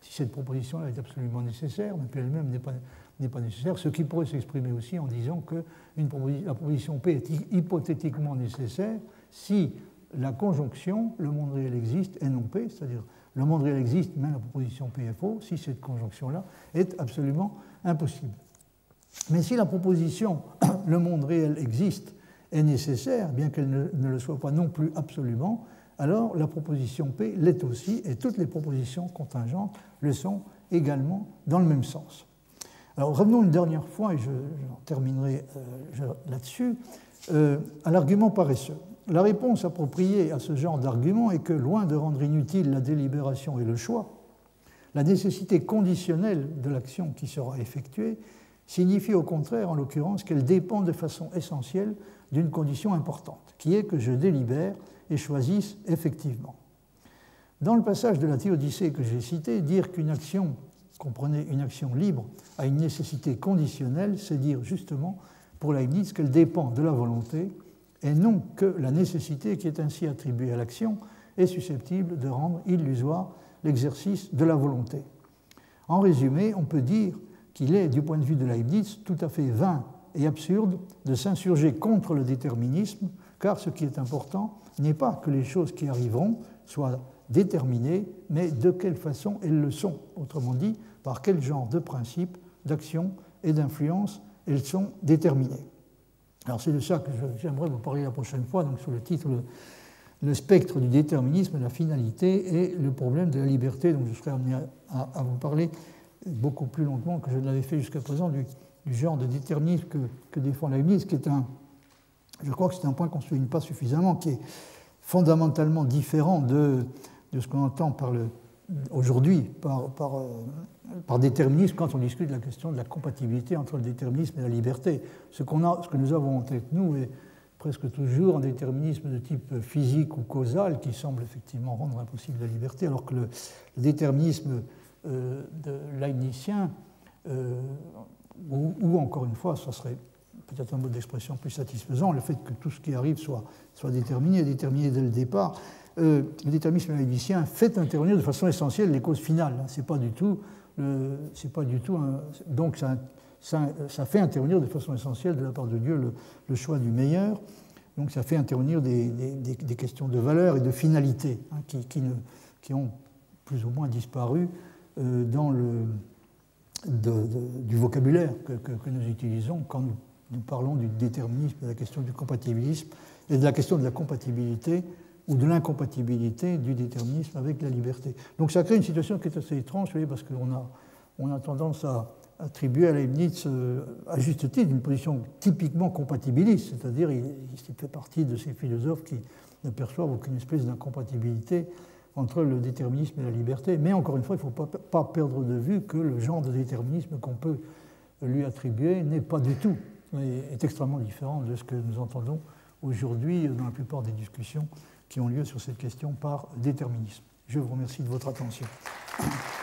si cette proposition-là est absolument nécessaire, mais puis elle-même n'est pas nécessaire, ce qui pourrait s'exprimer aussi en disant que la proposition P est hypothétiquement nécessaire si la conjonction, le monde réel existe et non P, c'est-à-dire le monde réel existe, mais la proposition P est faux, si cette conjonction-là est absolument impossible. Mais si la proposition le monde réel existe est nécessaire, bien qu'elle ne le soit pas non plus absolument, alors la proposition P l'est aussi, et toutes les propositions contingentes le sont également dans le même sens. Alors revenons une dernière fois, et j'en terminerai là-dessus, à l'argument paresseux. La réponse appropriée à ce genre d'argument est que, loin de rendre inutile la délibération et le choix, la nécessité conditionnelle de l'action qui sera effectuée signifie au contraire, en l'occurrence, qu'elle dépend de façon essentielle d'une condition importante, qui est que je délibère et choisisse effectivement. Dans le passage de la Théodicée que j'ai cité, dire qu'une action, comprenez une action libre, a une nécessité conditionnelle, c'est dire justement, pour Leibniz, qu'elle dépend de la volonté, et non que la nécessité qui est ainsi attribuée à l'action est susceptible de rendre illusoire l'exercice de la volonté. En résumé, on peut dire qu'il est, du point de vue de Leibniz, tout à fait vain et absurde de s'insurger contre le déterminisme, car ce qui est important n'est pas que les choses qui arriveront soient déterminées, mais de quelle façon elles le sont. Autrement dit, par quel genre de principe, d'action et d'influence elles sont déterminées. Alors c'est de ça que j'aimerais vous parler la prochaine fois, donc sous le titre Le spectre du déterminisme, la finalité et le problème de la liberté. Donc je serai amené à vous parler beaucoup plus longuement que je ne l'avais fait jusqu'à présent du genre de déterminisme que défend Leibniz, qui est je crois que c'est un point qu'on ne souligne pas suffisamment, qui est fondamentalement différent de ce qu'on entend aujourd'hui par déterminisme quand on discute de la question de la compatibilité entre le déterminisme et la liberté. Ce que nous avons en tête, nous, est presque toujours un déterminisme de type physique ou causal qui semble effectivement rendre impossible la liberté, alors que le déterminisme de leibnizien, ou encore une fois, ça serait peut-être un mode d'expression plus satisfaisant, le fait que tout ce qui arrive soit déterminé dès le départ. Le déterminisme leibnizien fait intervenir de façon essentielle les causes finales. C'est pas du tout donc ça fait intervenir de façon essentielle de la part de Dieu le choix du meilleur. Donc ça fait intervenir des questions de valeur et de finalité qui ont plus ou moins disparu dans du vocabulaire que nous utilisons quand nous parlons du déterminisme, de la question du compatibilisme et de la question de la compatibilité ou de l'incompatibilité du déterminisme avec la liberté. Donc ça crée une situation qui est assez étrange, vous voyez, parce qu'on a tendance à attribuer à Leibniz, à juste titre, une position typiquement compatibiliste, c'est-à-dire il fait partie de ces philosophes qui ne perçoivent aucune espèce d'incompatibilité entre le déterminisme et la liberté. Mais encore une fois, il ne faut pas perdre de vue que le genre de déterminisme qu'on peut lui attribuer n'est pas du tout, est extrêmement différent de ce que nous entendons aujourd'hui dans la plupart des discussions qui ont lieu sur cette question par déterminisme. Je vous remercie de votre attention.